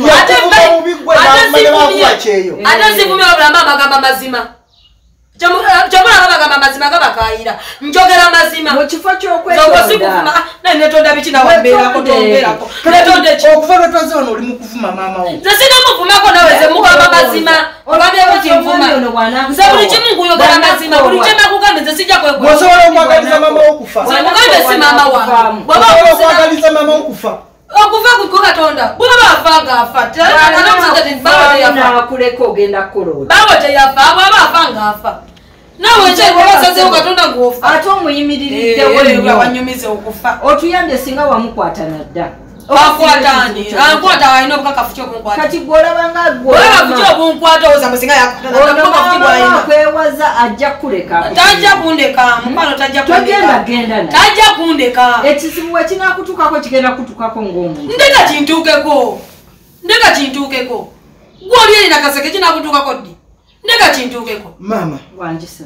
ate zivumye wabulamba amagamba mazima kyomulaba bagamba mazima gabakayira njogera mazima mukifo kyokwetonda netonda biki nawe mbeerako tombeerako okuva lwetwaze wano oli mukuvuma maama wo nze sinamuvumako nawe ze mugamba mazima olwabyeko kimvuma nze buli kimu nkuyogera mazima buli kyemakugambe nze sijja kwekosobola okwagaliza maama wo kufa mugambe si maama wange okwagaliza maama wo kufa okuva kukoga katonda bwaba afanga afata na kuleka ogenda kolola bawo teyafa bwaba afanga afa nawe nje bwasaze katonda ngofa ate omuyimiriride wewe wanyumize okufa otuyambye singa wamukwata nadda akwatani akwata alina obukakafu ky'obunkwata kati gwolabanga gwolaba ky'obunkwata oza musinga yakwata kwewaza ajja kuleka tajja kundeka mukwano tajja kundeka genda na tajja kundeka ekizibu we kinakutukako kigenda kutukako ng'omuntu ndeka kintuukeko ndeka kintuukeko gwoli erina kaseke kinakutukako ddi ndeka kintuukeko mama wanjisa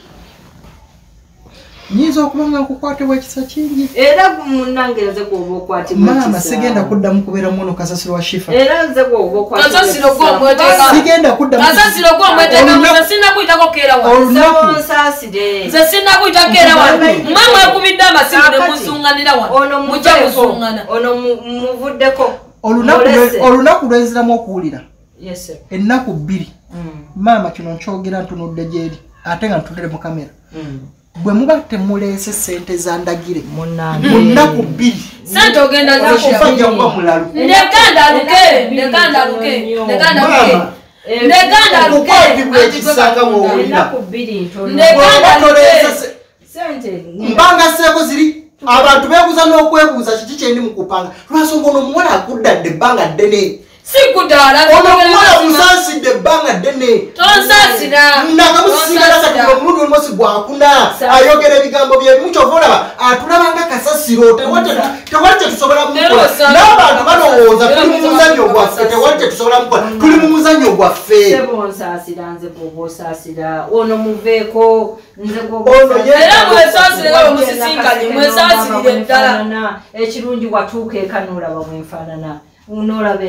nyinza okubanga nkukwatibwa ekisa kingi era munange nze gwoba okwatibwa ekisa mama sigenda kuddamu kubeera muno kasasiro wa Shifa era nze gwoba okwatibwa kasasiro gw'omweteeka sigenda kuddamu kasasiro gw'omweteeka nze sinakuyitako keera wano nsabonsaasire nze sinakuyita keera wano mama akubidde amasimu ne musuŋŋanira wano mujja kusuŋŋana ono muvuddeko olunaku lwenziramu okuwulira yes ennaku bbiri mama kino nkyogera ntunudde gyeri ate nga ntudde mu kamera bwe muba temuleese ssente zandagire munaku bbiri sente ogenda zakofajja kuba mulalu ndekanda luke ndekanda luke ndekanda luke ndekanda luke ekisanga mwowulira ndekanda luke sente mbanga seeko ziri abantu beebuuza n'okwebuuza kiki kyendi mu kupanga lwasonga ono omuwala akuddadde ebbanga ddene sikudala ono omuwala musaasidde ebbanga ddene tonsasira nakamusisigala kati omulundi olumosi gwakuna ayogera ebigambo byebimu kyova olaba atulabanga kasasiro tewali kyetusobola mukola n'abantu balowooza tuli mu muzannyo gwaffe tewali kyetusobola mukola tuli mu muzannyo gwaffe sebonsasira nze bwoba osasira ono muveeko nze era mwesasire nga bwemusisinkanye mwesasirire ddala ekirungi watuuka eka n'olaba bwenfaanana unolaba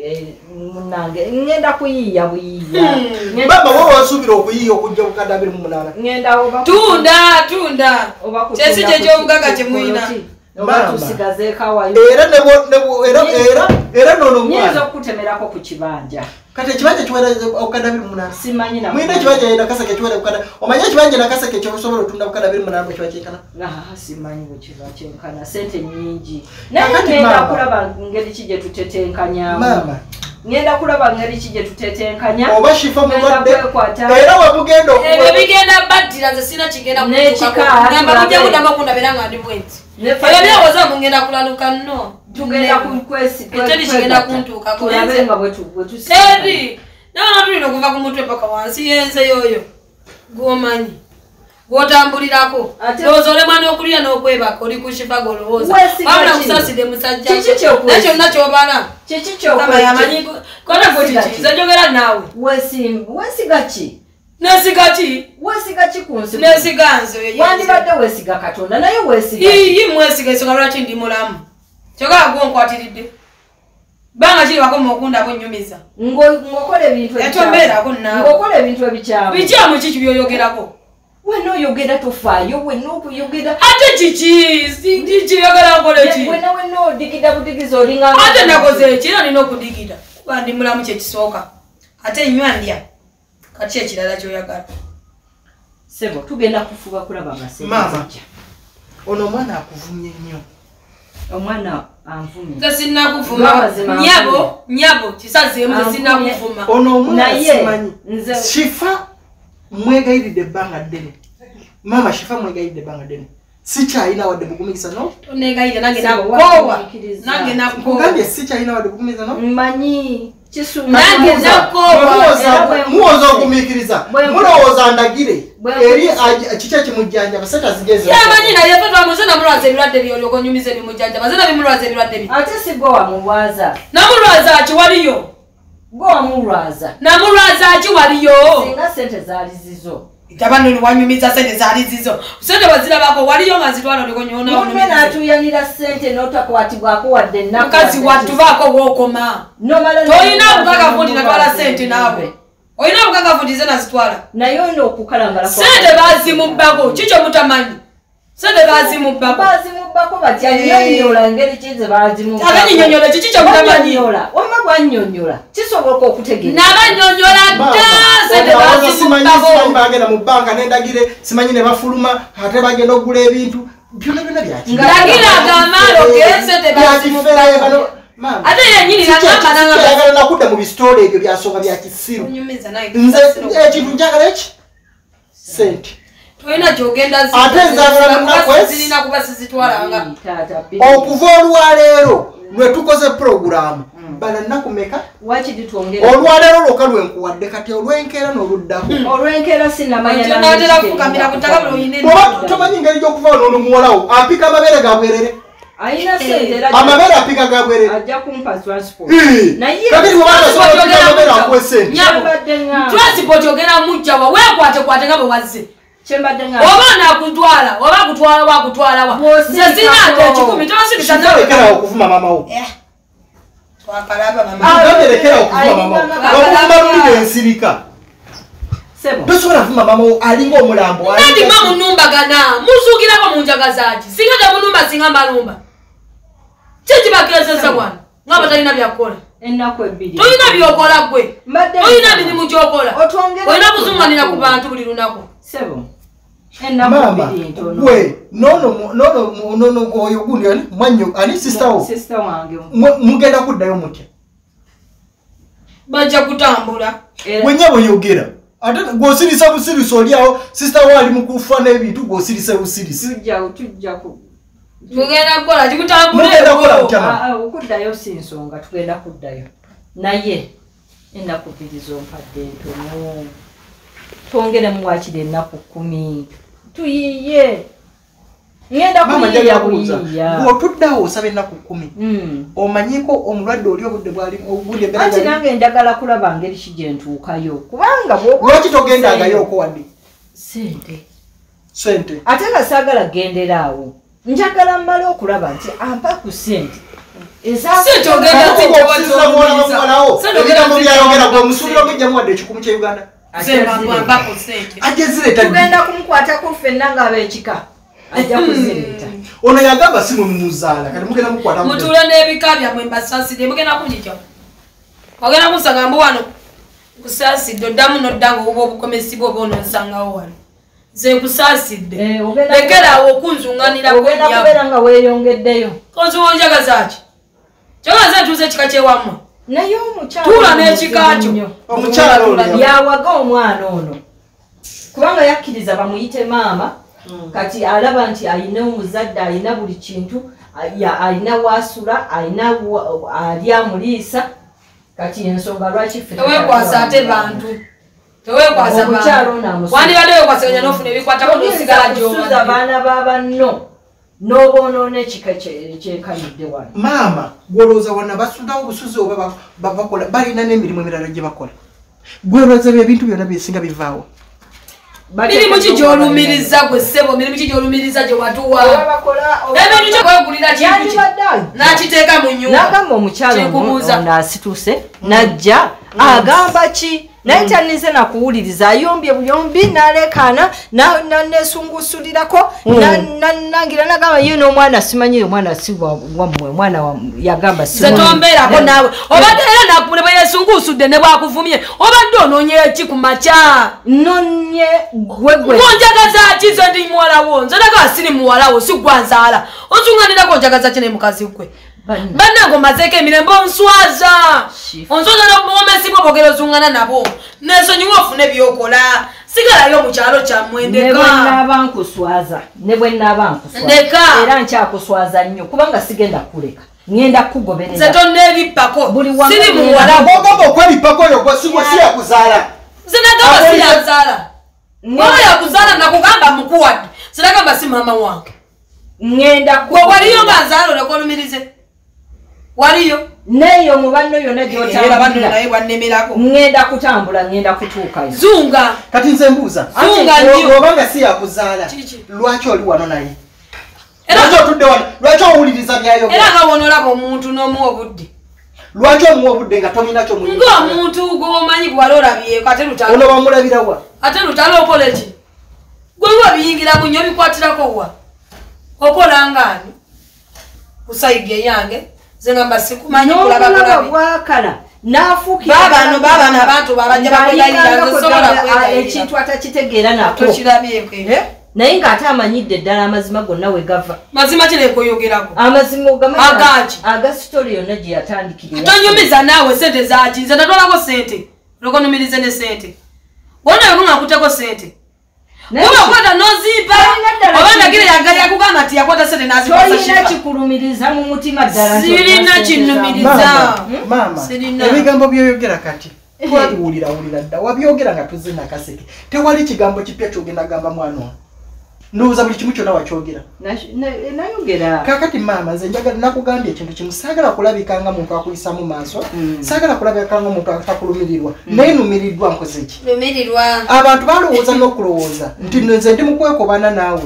munange ngenda kuyiiya buyiiya baba wowe wasuubira okuyiiya okujja bukadde abiri mu munaana ngenda oba tunda tunda kyesi kye ky'obugaga kye mulina oba tusigaze ekawayo era era era era nono nyinza okutemerako ku kibanja kati ekibanja kiwera okukadde abiri mu munaana simanyi na mwina ekibanja yenda kaseke kiwera okukadde omanye ekibanja na kaseke kyosobola otunda bukadde abiri mu munaana bwe kiba kyenkana ah simanyi bwe kiba kyenkana sente nyingi naye ngenda kulaba ngeri ki gye tutetenkanyaamu mama ngenda kulaba ngeri ki gye tutetenkanya oba Shifa mulwadde era webugenda ebyo bigenda baddira nze sina kigenda kutukakugamba kujja kuddamu okundabera nga ndi bwenti ebyo byawoza mungenda kulaluka nno tugenda kukwesiteri kigenda kuntuukako tulabe nga bwe tusi teri naona tulina okuva ku mutwe paka wansi yenze yoyo gwomanyi gwotambulirako lowooza olema n'okulya n'okwebaka oli ku Shifa golowooza wabula kusaside musajja naye kyonna kyobala kiki kyoyamanyi nze njogera naawe wesiga ki nesiga ki wesiga ki ku nsi nesiga nze wandibadde wesiga katonda naye wesiga yi mwesiga ensonga lwaki ndi mulamu kyogala gwonkwatiridde banga kiri bakoma okundako nnyumiza ng'okola ebintu etombeerako naawe ng'okola ebintu ebikyamu bikyamu kiki byoyogerako wena oyogera tofaayo wena okuyogera ate kiki kiyogera nkola ki wena wena odigida budigiza olinga ate nakoze eki era nina okudigida kuba ndi mulamu kyekisooka ate nywa ndya kati ekirala kyoyagala sebo tugenda kufuba kulaba amasente mama ono omwana akuvumye nnyo omwana anvumye nze sinnakuvuma nyabo nyabo kisazeemu nze sinnakuvuma ono omwana simanyi Shifa mwegayiridde ebbanga ddene mama Shifa mwegayiridde ebbanga ddene sikyalina wadde bugumikisa no onegayire nange nakoowa nange nakugambye sikyalina wadde bugumikisa no mmanyi nange nakoowa muwoza ogumiikiriza mulowooza ndagire eri kiki ekimujjanjaba sente zigeze yamanyi naye fe twamuze namulwaza ebirwadde byolyoka onyumiza ebimujjanjaba ze nabimulwaza ebirwadde bi ate si gwe wamulwaza namulwaza ki waliyo gwe wamulwaza namulwaza ki waliyo singa sente zaali zizo tabano wanyumiza sente zaali zizo sente wazirabako waliyo nga zitwala oliko nyona mume n'atuyanira sente n'otakwatibwako wadde ennaku mukazi wattubaako wookoma tolina bugagavundi natwala sente naawe olina bugagavundi ze nazitwala naye olina okukalambala sente bazimubbako kikyo mutamanyi sente bazimubbako bazimubbako batya nnyonnyola engeri kize bazimubbako ate nnyonnyola kiki kyo mutamanyi wama bwannyonnyola kisoboka okutegeera nabanyonnyola dda sente bazimubbako bagenda mu bbanka n'endagire simanyi ne bafuluma ate bagenda okugula ebintu byonna byonna byaki ndagira agamaalo ge sente bazimubbako ate yenyini nagamba nanga yagala nakudda mu bistole ebyo byasonga bya kisiru nyumiza naye nze ekintu njagala eki sente twena gyogenda ate nzagala munakwesi zirina kuba sizitwalanga okuva olwaleero lwe tukoze programu bala nakumeka wakidi twongera olwaleero lwoka lwenkuwadde kati olwenkeera n'oluddako olwenkera sinamanya natera kukamira kutaka bulo yine oba tomanyi ngeri gy'okuva wano n'omuwalawo apika amabere ga bwerere ayina sente amabere apika ga bwerere ajja kumpa transport naye kakiri bw'abasobola amabere akuwe sente transport ogenda mujjawa weekwate kwate nga bwe wazze oba nakutwala oba kutwala wakutwala wa nze sinaate ekikumi tobasikisa naweekerawo okuvuma mamawo twakalaba mama gaberekera okuvuma mamawo okuvuma luli ensirika tosobola kuvuma mamawo alinga omulambo nati mamunumbagana muzuukirako munjagazaaki singa temunumba singa mbalumba kikibakirezeza wano ngaba talina byakukola ennaku ebbiri tolina byokola gwe tolina mirimu gyokola olina kuzunganira ku bantu buli lunaku sebo mama gwe nono nono nono oyo gundi ani mwanyo ani sister wo sister wange mugenda kuddayo mutya bajja kutambula wenye boyogera ate gwosirisa busirisi oliawo sister wo ali mukufa n'ebintu gwosirise busirisi tujja tujja ku tugenda kukola kikutambula mugenda kukola mutya okuddayo si nsonga tugenda kuddayo naye ennaku bbiri zompadde ntono twongere muwakire ennaku kumi tuyiye ngenda kuyiya buyiya bw'otuddawo osaba ennaku kumi omanyiko omulwadde oli obudde bwali obudde ati nange njagala kulaba ngeri ki gye ntuukayo kubanga lwaki togendangayo oko sente sente ate nga saagala genderaawo njagala mmala okulaba nti ampa ku sente omusuubiro mujjamuwadde ekikumu kye Uganda tugenda kumukwatako ffenna ng'ab'ekika ajja kuzireeta ono yagamba si mwe mumuzaala kati mugenda mukwata mutule n'ebika byammwe mbasaasidde mugenda kunjija ogenda kunsanga mbu wano nkusaasidde oddamu n'oddanga obuba obukomesibwa oba ononsangawo wano nze nkusaasidde lekeraawo okunzunganira ogenda kubeera nga weeyongeddeyo konziwonjagazaaki kyagaza ntuuza ekika kyewammwe naye omukyala tuula n'ekikakyo omukyala yawaga omwana ono kubanga yakkiriza bamuyite maama kati alaba nti alina omuzadde alina buli kintu alina wasula alina ali amuliisa kati ensonga lwaki teweekwasa ate bantu teweekwasa bantu wandibadde weekwasaganya n'ofuna ebikwatako n'osigala gy'osuza baana ba banno n'oboonoona ekika kyenkanidde wano maama gwolowooza wana basudawo obusuzi oba bakola balina n'emirimu emirala gye bakola gwolowooza ebintu byonna byesinga bivaawo mirimu ki gy'olumiriza gwe ssebo mirimu ki gy'olumiriza gye watuwa ebintu kyekwegulira kintu n'akiteeka mu nyumba n'agamba omukyalo ono asituse n'ajja agamba ki naye kyalinize nakuwuliriza ayombye buyombi n'aleekaana nesungusulirako nanangira nagamba ye n'omwana simanyi omwana si wammwe omwana yagamba sitombeerako naawe obadde era nakule bwe yesunguusudde ne bwakuvumye obadde ononye eki ku makya nonye gwegwe onjagaza ki ze ndi muwalawo nze naga siri muwalawo si gwanzaala onsunganirako onjagaza ki ne mukazi gwe bannange omazeeko emirembe onswaza onswaza n'omesibwa obogero ozungana nabo nensonyiwa ofune byokola sigalayo mu kyalo kyammwe ndeka ne bwenaaba nkuswaza ne bwenaaba nkuswaza era nkyakuswaza nnyo kubanga sigenda kuleka ngenda kugoberera nze tonneebippako siri muwala bwogamba okwebippako oyo gwe sigwe si yakuzaala nze nagamba si yazaala oba yakuzaala nakugamba mukuwadde sinagamba si maama wange ngenda gwe waliyo nga nzaala oleka olumirize waliyo neyo mubanno yonna gyotambula naye wannemerako ngenda kutambula ngenda kutuukayo zunga kati nze mbuuza obanga si yakuzaala lwaki oli wano naye lwaki otudde wano lwaki owuliriza byayogera era nga wonolaba omuntu n'omuwa obudde lwaki omuwa obudde nga tolina kyo muyi ng'omuntu gw'omanyi gwali olabyeko ate lutalo ono bamulabirawa ate lutalo okola ki gwe wabiyingira mu nnyo bikwatirako wa okola ngaani kusayidi eyange zengamba sikumanyi kulaba kulabi bwakala nafuukira babano babano abantu babajja bakolayira nze sobola ekintu atakitegeera nako tokirabyeko naye ng'ate amanyidde ddala amazima gonna we gava. Mazima ki nekoyogerako? Amazima ogamanyi Agaki. aga sitori yonna gye yatandikira. Tonyumiza naawe sente zaki nze natwalako sente lokonumirize ne sente. Wona yabunga akuteko sente. Oba kwata nozipa obanda kile yagali akugamba ati yakwata sente nazipa sashipa. Toyina kikulumiriza mu mutima ddala. Sirina kinumiriza. Mama, ebigambo byoyogera kati. Twaliwulira wulira dda wabyogera nga tuzina kaseke. Tewali kigambo kipya kyogenda gamba mwana ono. Ndowooza buli kimu kyonna wakyogera. Nayogera. Kakati mama nze njagala nakugambye ekintu kimu saagala kulabika nga muntu akuyisa mu maaso. Saagala kulabika nga muntu atakulumirirwa. Naye numiriddwa nkoze ki? Lumirirwa. Abantu balowooza n'okulowooza nti nze ndi mu kwekobana naawe.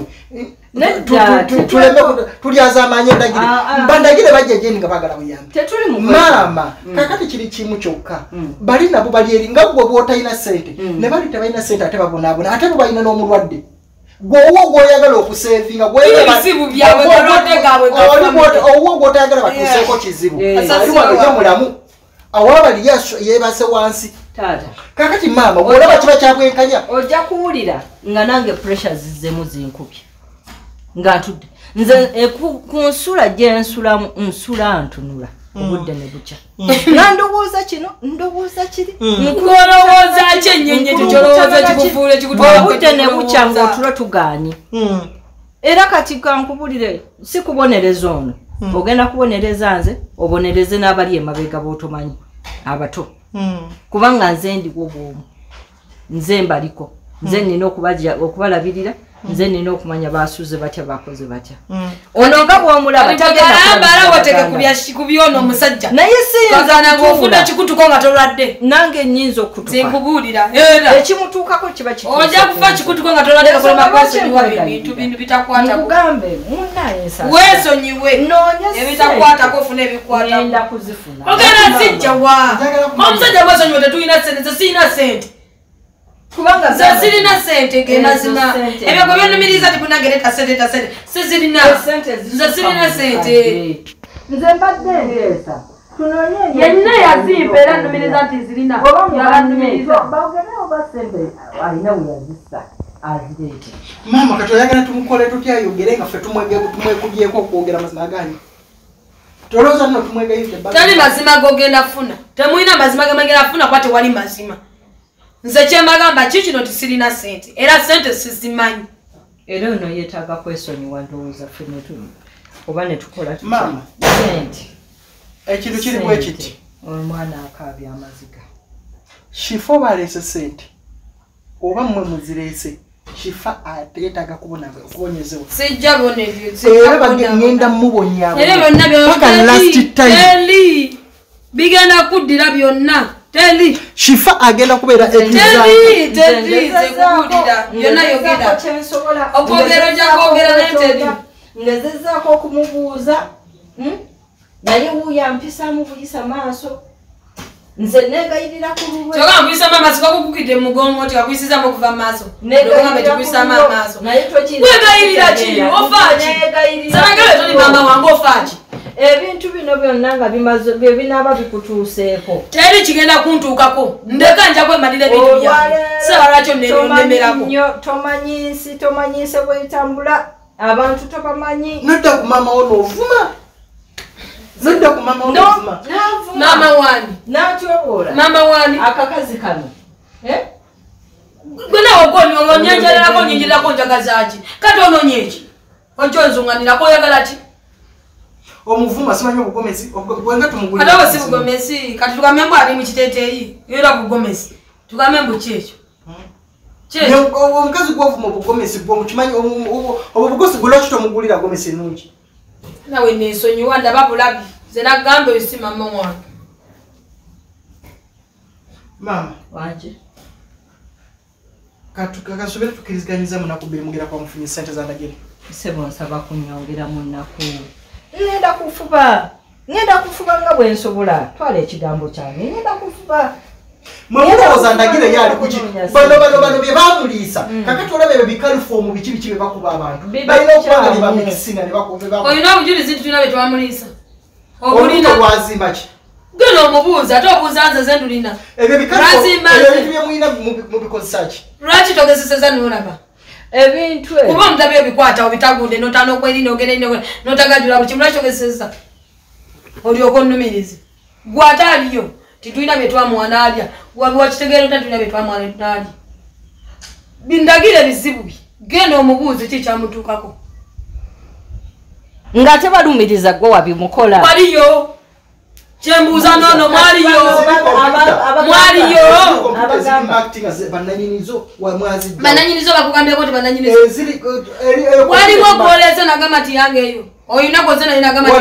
Tulyaza amaanyi endagire. Bandagire bajja gyendi nga baagala buyambi. Mama, kakati kiri kimu kyokka. Bali nabo bali eri nga gwe bw'otalina ssente. Ne bali tebalina ssente ate babonaabona ate bo balina n'omulwadde. Gwowo gwoyagala okusevinga gwebizibu byawe balwadde gaabwe owo gwotayagala batuuseeko kizibu ali wano mulamu awabali yeebase wansi taata kakati maama olaba kiba kyabwenkanya ojja kuwulira nga nange pressure zizzemu zinkubye nga ntudde nze ku nsula gye nsulamu nsula ntunula obudde ne bukya nga ndowooza kino ndowooza kiri nkulowooza ki ennyonyi kyolowooza kikufuule kikutwala obudde ne bukya ng'otulo tugaanye era kati kankubulire si kubonereza ono ogenda kubonereza nze obonereze n'abali emabega b'otomanyi abato kubanga nze ndiwo bw'omu nze mbaliko nze nina okubalabirira nze nina okumanya basuze batya bakoze batya ono nga bw'omulaba tagenda kubyono omusajja naye siyinza ng'ofuna kikutuko nga tolwadde nange nnyinza okutuka nkubuulira ekimutuukako kiba kituuse ojja kufa kikutuko nga tolwadde kakolema kwesonyiwa bintu bintu bitakwatako nkugambe munnaye nsasa weesonyiwe noonya ebitakwatako ofuna ebikwatako ngenda kuzifuna ogenda zijja wa omusajja gwesonyiwe tetulina sente ze siyina sente kubanga za sirina sente ge mazima ebyo gwe byenumiriza tibunagereta sente ta sente sizirina za sirina sente nze mbadde ngeesa tunonye yenna yazimba era numiriza nti zirina yabanumiriza bagenewo ba sente alina we yazissa azireete mama kati oyagala tumukole tutya yogere nga ffe tumwekubyeko okwogera mazima ganyi tolowooza nno tumwegayidde tali mazima gogenda funa temulina mazima gemagenda funa kuba tewali mazima nze kyembagamba ki kino tisirina sente era sente sizimanyi era ono yeetaaga kwesonyiwa ndowooza ffe netuli oba ne tukola mama sente ekintu kiri bwe kiti omwana akaabya amaziga shifa baleese sente oba mmwe muzireese shifa ateetaaga kubonezebwa sijja era bagenda mubonyabo era byonna byoteli bigenda kuddira byonna teli shifa agenda kubeera ekiza teli teli zekubulira byonna yogera okwogera ojja kwogera neteli ngezezaako okumubuuza naye wuuyo mpisaamu buyisa maaso nze negayirira ku lulwe kyoga nkuyisa maaso kakukukidde mugongo ti kakuyisizamu okuva maaso negamba tikuyisa maaso wegayirira ki ofaaki sabagale toli mama wange ofaaki ebintu bino byonna nga bimaze binaaba bikutuuseeko teri kigenda kuntuukako ndeka nja kwemalira ebintu byange saba lwakyo nemerako tomanyi nsi tomanyi nsi bwetambula abantu tobamanyi nodda ku maama wo noovuma nodda ku maama wo noovuma maama wani natyobola maama wani akakazi kano gwe nawe onyenjererako nyinjirako njagazaaki kati ononye eki onkyonzunganirako oyagala ki omuvuma simanyi obugomesi bwenga tumugulira kati obo si bugomesi kati tugambe mbu ali mu kiteeteeyi era bugomesi tugambe mbu kyekyo omukazi gwovuma obugomesi bwomukimanyi obwo bugosi gwe lwaki tomugulira gomesi enungi nawe nensonyiwa ndaba bulabi ze nagambe oyo si mama wange mama wanje kasobera tukiriziganyiza munaku bbiri mugira kwa mufunye sente zandagire sebo nsaba kunyongera mu nnaku ngenda kufuba ngenda kufuba nga bwe nsobola twala ekigambo kyange ngenda kufuba mwemulowooza ndagire yali kuki bano bano bano bye baamuliisa kakati olaba ebyo bikalufomu biki biki bye bakuba abantu balina okubanga ne bamikisinga ne bakuba olina obujulizi nti tulina bye twamuliisa obulina bwazimba ki genda omubuuza ate obuuza nze ze ndulina ebyo bikalufomu ebyo bintu bye mulina mu bikozesa ki lwaki togezeseza n'olaba ebintu kuba mutabe ebikwata obitagunde notano kweri nogere notagajula mu kimula kyogezesa olioko nnumirizi gwataliyo titulina byetwamwana alya wabiwa kitegeero tatulina byetwamwana alya bindagire bizibu bi genda omubuuzi kikyamutuukako nga tebalumiriza gwe wabimukola waliyo kyembuuza nono mwaliyo mwaliyo bananyinizo bakugambeko ti bananyinizo waliwo gwoleze nagamba ti yange eyo oyina gwoze nayo nagamba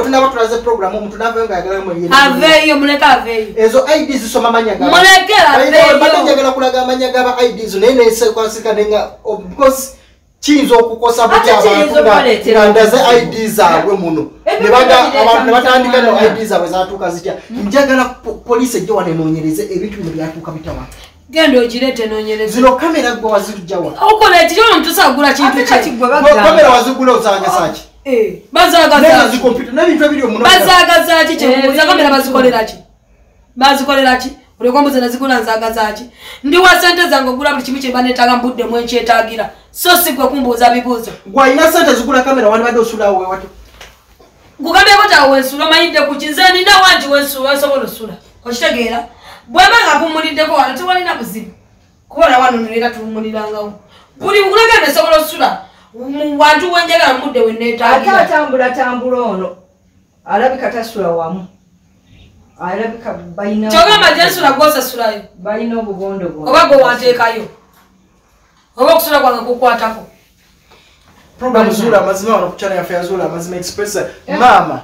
aveeyo muleke aveeyo ezo I Ds soma manya gaba muleke aveeyo njagala kulaga amanya gaba I Ds naye nesekwasika nenga because chinzo okukosa buti abantu nga ndaze I Ds zaabwe muno ne batandika no I Ds zaabwe zatuuka zitya njagala police ejje wanenoonyereze ebintu bino byatuuka bitawa genda ogirete noonyereze zino kamera gwe wazijjawa okola ekiri omuntu tusagula kintu kamera wazigula ozangasaki Eh, bazagaza zi computer n'ebintu ebiri omuno bazagaza ki kyemubuuza kamera bazikolera ki bazikolera ki olekombuza nazikola nzagaza ki ndi wa sente zange ogula buli kimu kye banetaga mbudde mu enkyetaagira so si gwe kumbuuza bibuuzo gwalina sente zigula kamera wani badde osulawo we watu gugambeko tawe wensula omayidde ku ki nze nina wangi wensula wensobola osula okitegeera bweba nga pumuliddeko wano tiwalina buzibu kubola wano nolera tuwumulirangawo buli kulagenda esobola osula wantu wenjagala mudde wenneetaagira ate atambula tambula ono alabika tasula wamu alabika balina kyogamba gyensula gwosasulayo balina obugondo bwo oba gwe wanteekayo oba okusula kwange kukwatako program zula amazima wano ku channel yaffe yazula amazima express mama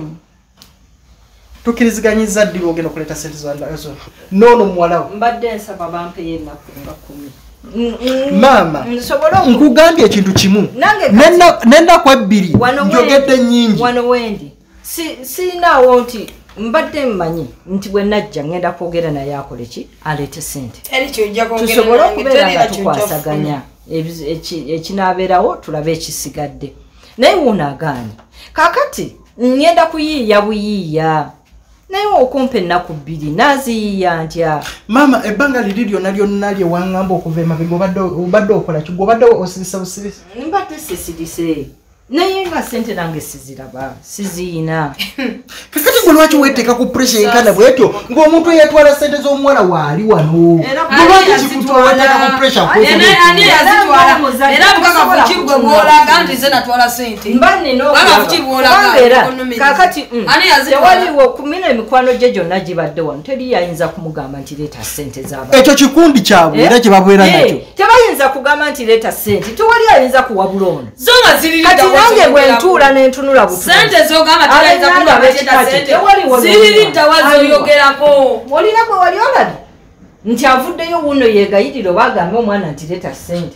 tukiriziganyiza ddi ogenda okuleta sente zandazo nono muwalawo mbadde nsaba bampeyo ennaku nga kumi mama nkugambye ekintu kimu nenda kwa bbiri njogedde nnyingi wano wendi siinaawo nti mbadde mmanyi nti bwe najja ngenda kwogera naye akole ki aleete sente tusobole okubeera nga tukwasaganya ekinaabeerawo tulabe ekisigadde naye wuunaagaanye kaakati ngenda kuyiiya buyiiya naye okumpa ennaku bbiri naziyiiya ntya mama ebbanga liri lyonna lyonna lye waŋŋamba okuva emabega obadde okola ki gwe obadde osirisa busirisa mbadde sisirise naye nga sente nange siziraba siziina kakati gwe lwaki weeteeka ku pressure enkana bwetyo ng'omuntu eyatwala sente z'omuwala waali wano lwaki kikutwalateeka ku pressure ani yazitwala era bukaka kukibwe bwolaga nti ze natwala sente mba ninoera kakati tewaliwo kumina emikwano gye gyonna gibadde wano teri yayinza kumugamba nti leeta sente zaba ekyo kikundi kyabwe era kye babeera nakyo tebayinza kugamba nti leeta sente tewali ayinza kuwabula ono zonga ziri nange bwentuula nentunula butu sente zogamba tayinza kugamba leeta sente ziri tawazoyogerako olina gwe wali olabye nti avuddeyo wuno yeegayirira oba agambe omwana nti leeta sente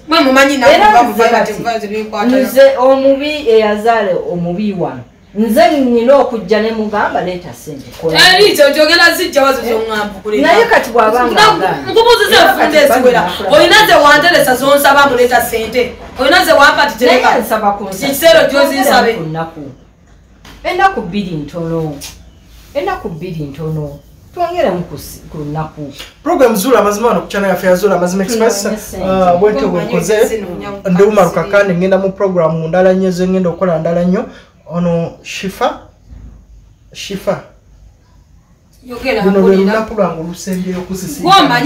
nze omubi eyazaale omubi wano nze nina okujja ne mugamba leeta sente naye kati bwabangaankubuzizefundesiwera olina ze wanteresa zonsaba muleeta sente olina ze wampatitereka nsaba kunsa kiseero gyozinsabe kunaku ennaku bbiri ntono ennaku bbiri ntono twongere ku nnaku program zula amazima wano ku channel yaffe yazula amazima express bwentyo bwenkoze ndiwuma lukakane ngenda mu program ndala nnyo ze ngenda okukola ndala nnyo ono shifa shifa luno lwe lunaku lwange olusembeyo kusisinkana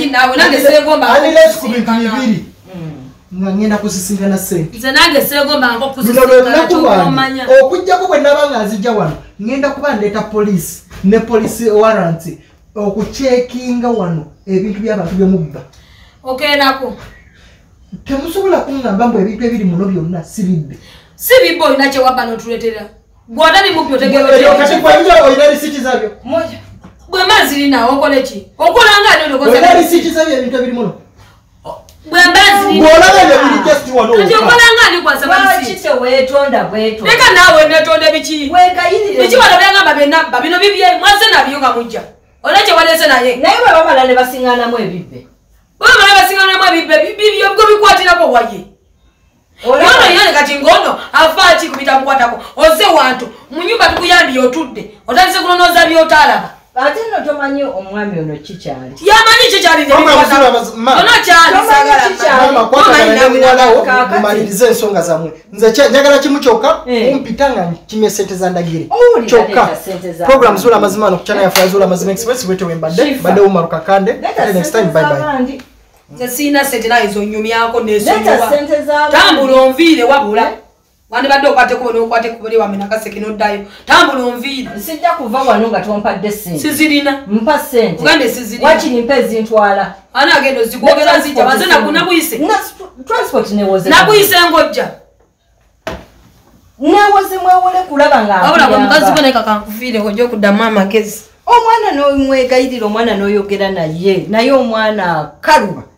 nga ngenda kusisinkana sente luno lwe lunaku lwange okujjako bwe naba nga nzijja wano ngenda kuba ndeeta poliisi ne poliisi warrant okucekinga wano ebintu by'abantu by'omubba ogendako temusobola kuŋŋamba mbu ebintu ebiri muno byonna sibibbe si bibbo olina kyewabba n'otuleetera gw'otali mubbi otegeolina risiti zabyo bwe mazirinawo okole ki okolanga olina risiti zabyo ebintu ebiri muno bwe mbazirinaolaba ebyo biri just wano okolanga ani kwasabaleka naawe netonde biki biki wano byagamba benabba bino bibye mwase nabyo nga mujja olina kyewaleese naye naye bwe bamala ne basiŋŋanamu ebibbe bamala basiŋŋanamu ebibbe bibyo bwe bikwatirako waye yono yane kati ngono afa ki kubita mukwatako oze wantu mu nyumba tukuyambi otudde otandise kunonoza by'otaalaba ate no tomanyi omwami ono kikyali yamanyi kikyali maliriza ensonga zammwe nze njagala kimu kyokka kumpita nga kimye sente za ndagire kyokka program zula mazima no kuchana ya Zula Mazima Express wete wembadde badde Umar Kakande next time bye bye nze sina sente nayo zonnyumyako nesonyiwa tambula onviire wabula wandi badde okwate kubona okwate kubuli wamena kaseke noddayo tambula onviire sijja kuva wano nga tompadde sente sizirina mpa sente ugande sizirina wakiri mpa ezintwala ana agenda ozigogera zijja baze nakuyise transport newoze nakuyise ngojja newoze mwewole kulaba nga wabula kwa mukazi bone kakankufiire ojja okuddamu amagezi omwana n'omwegayirira omwana n'oyogera naye naye omwana kaluba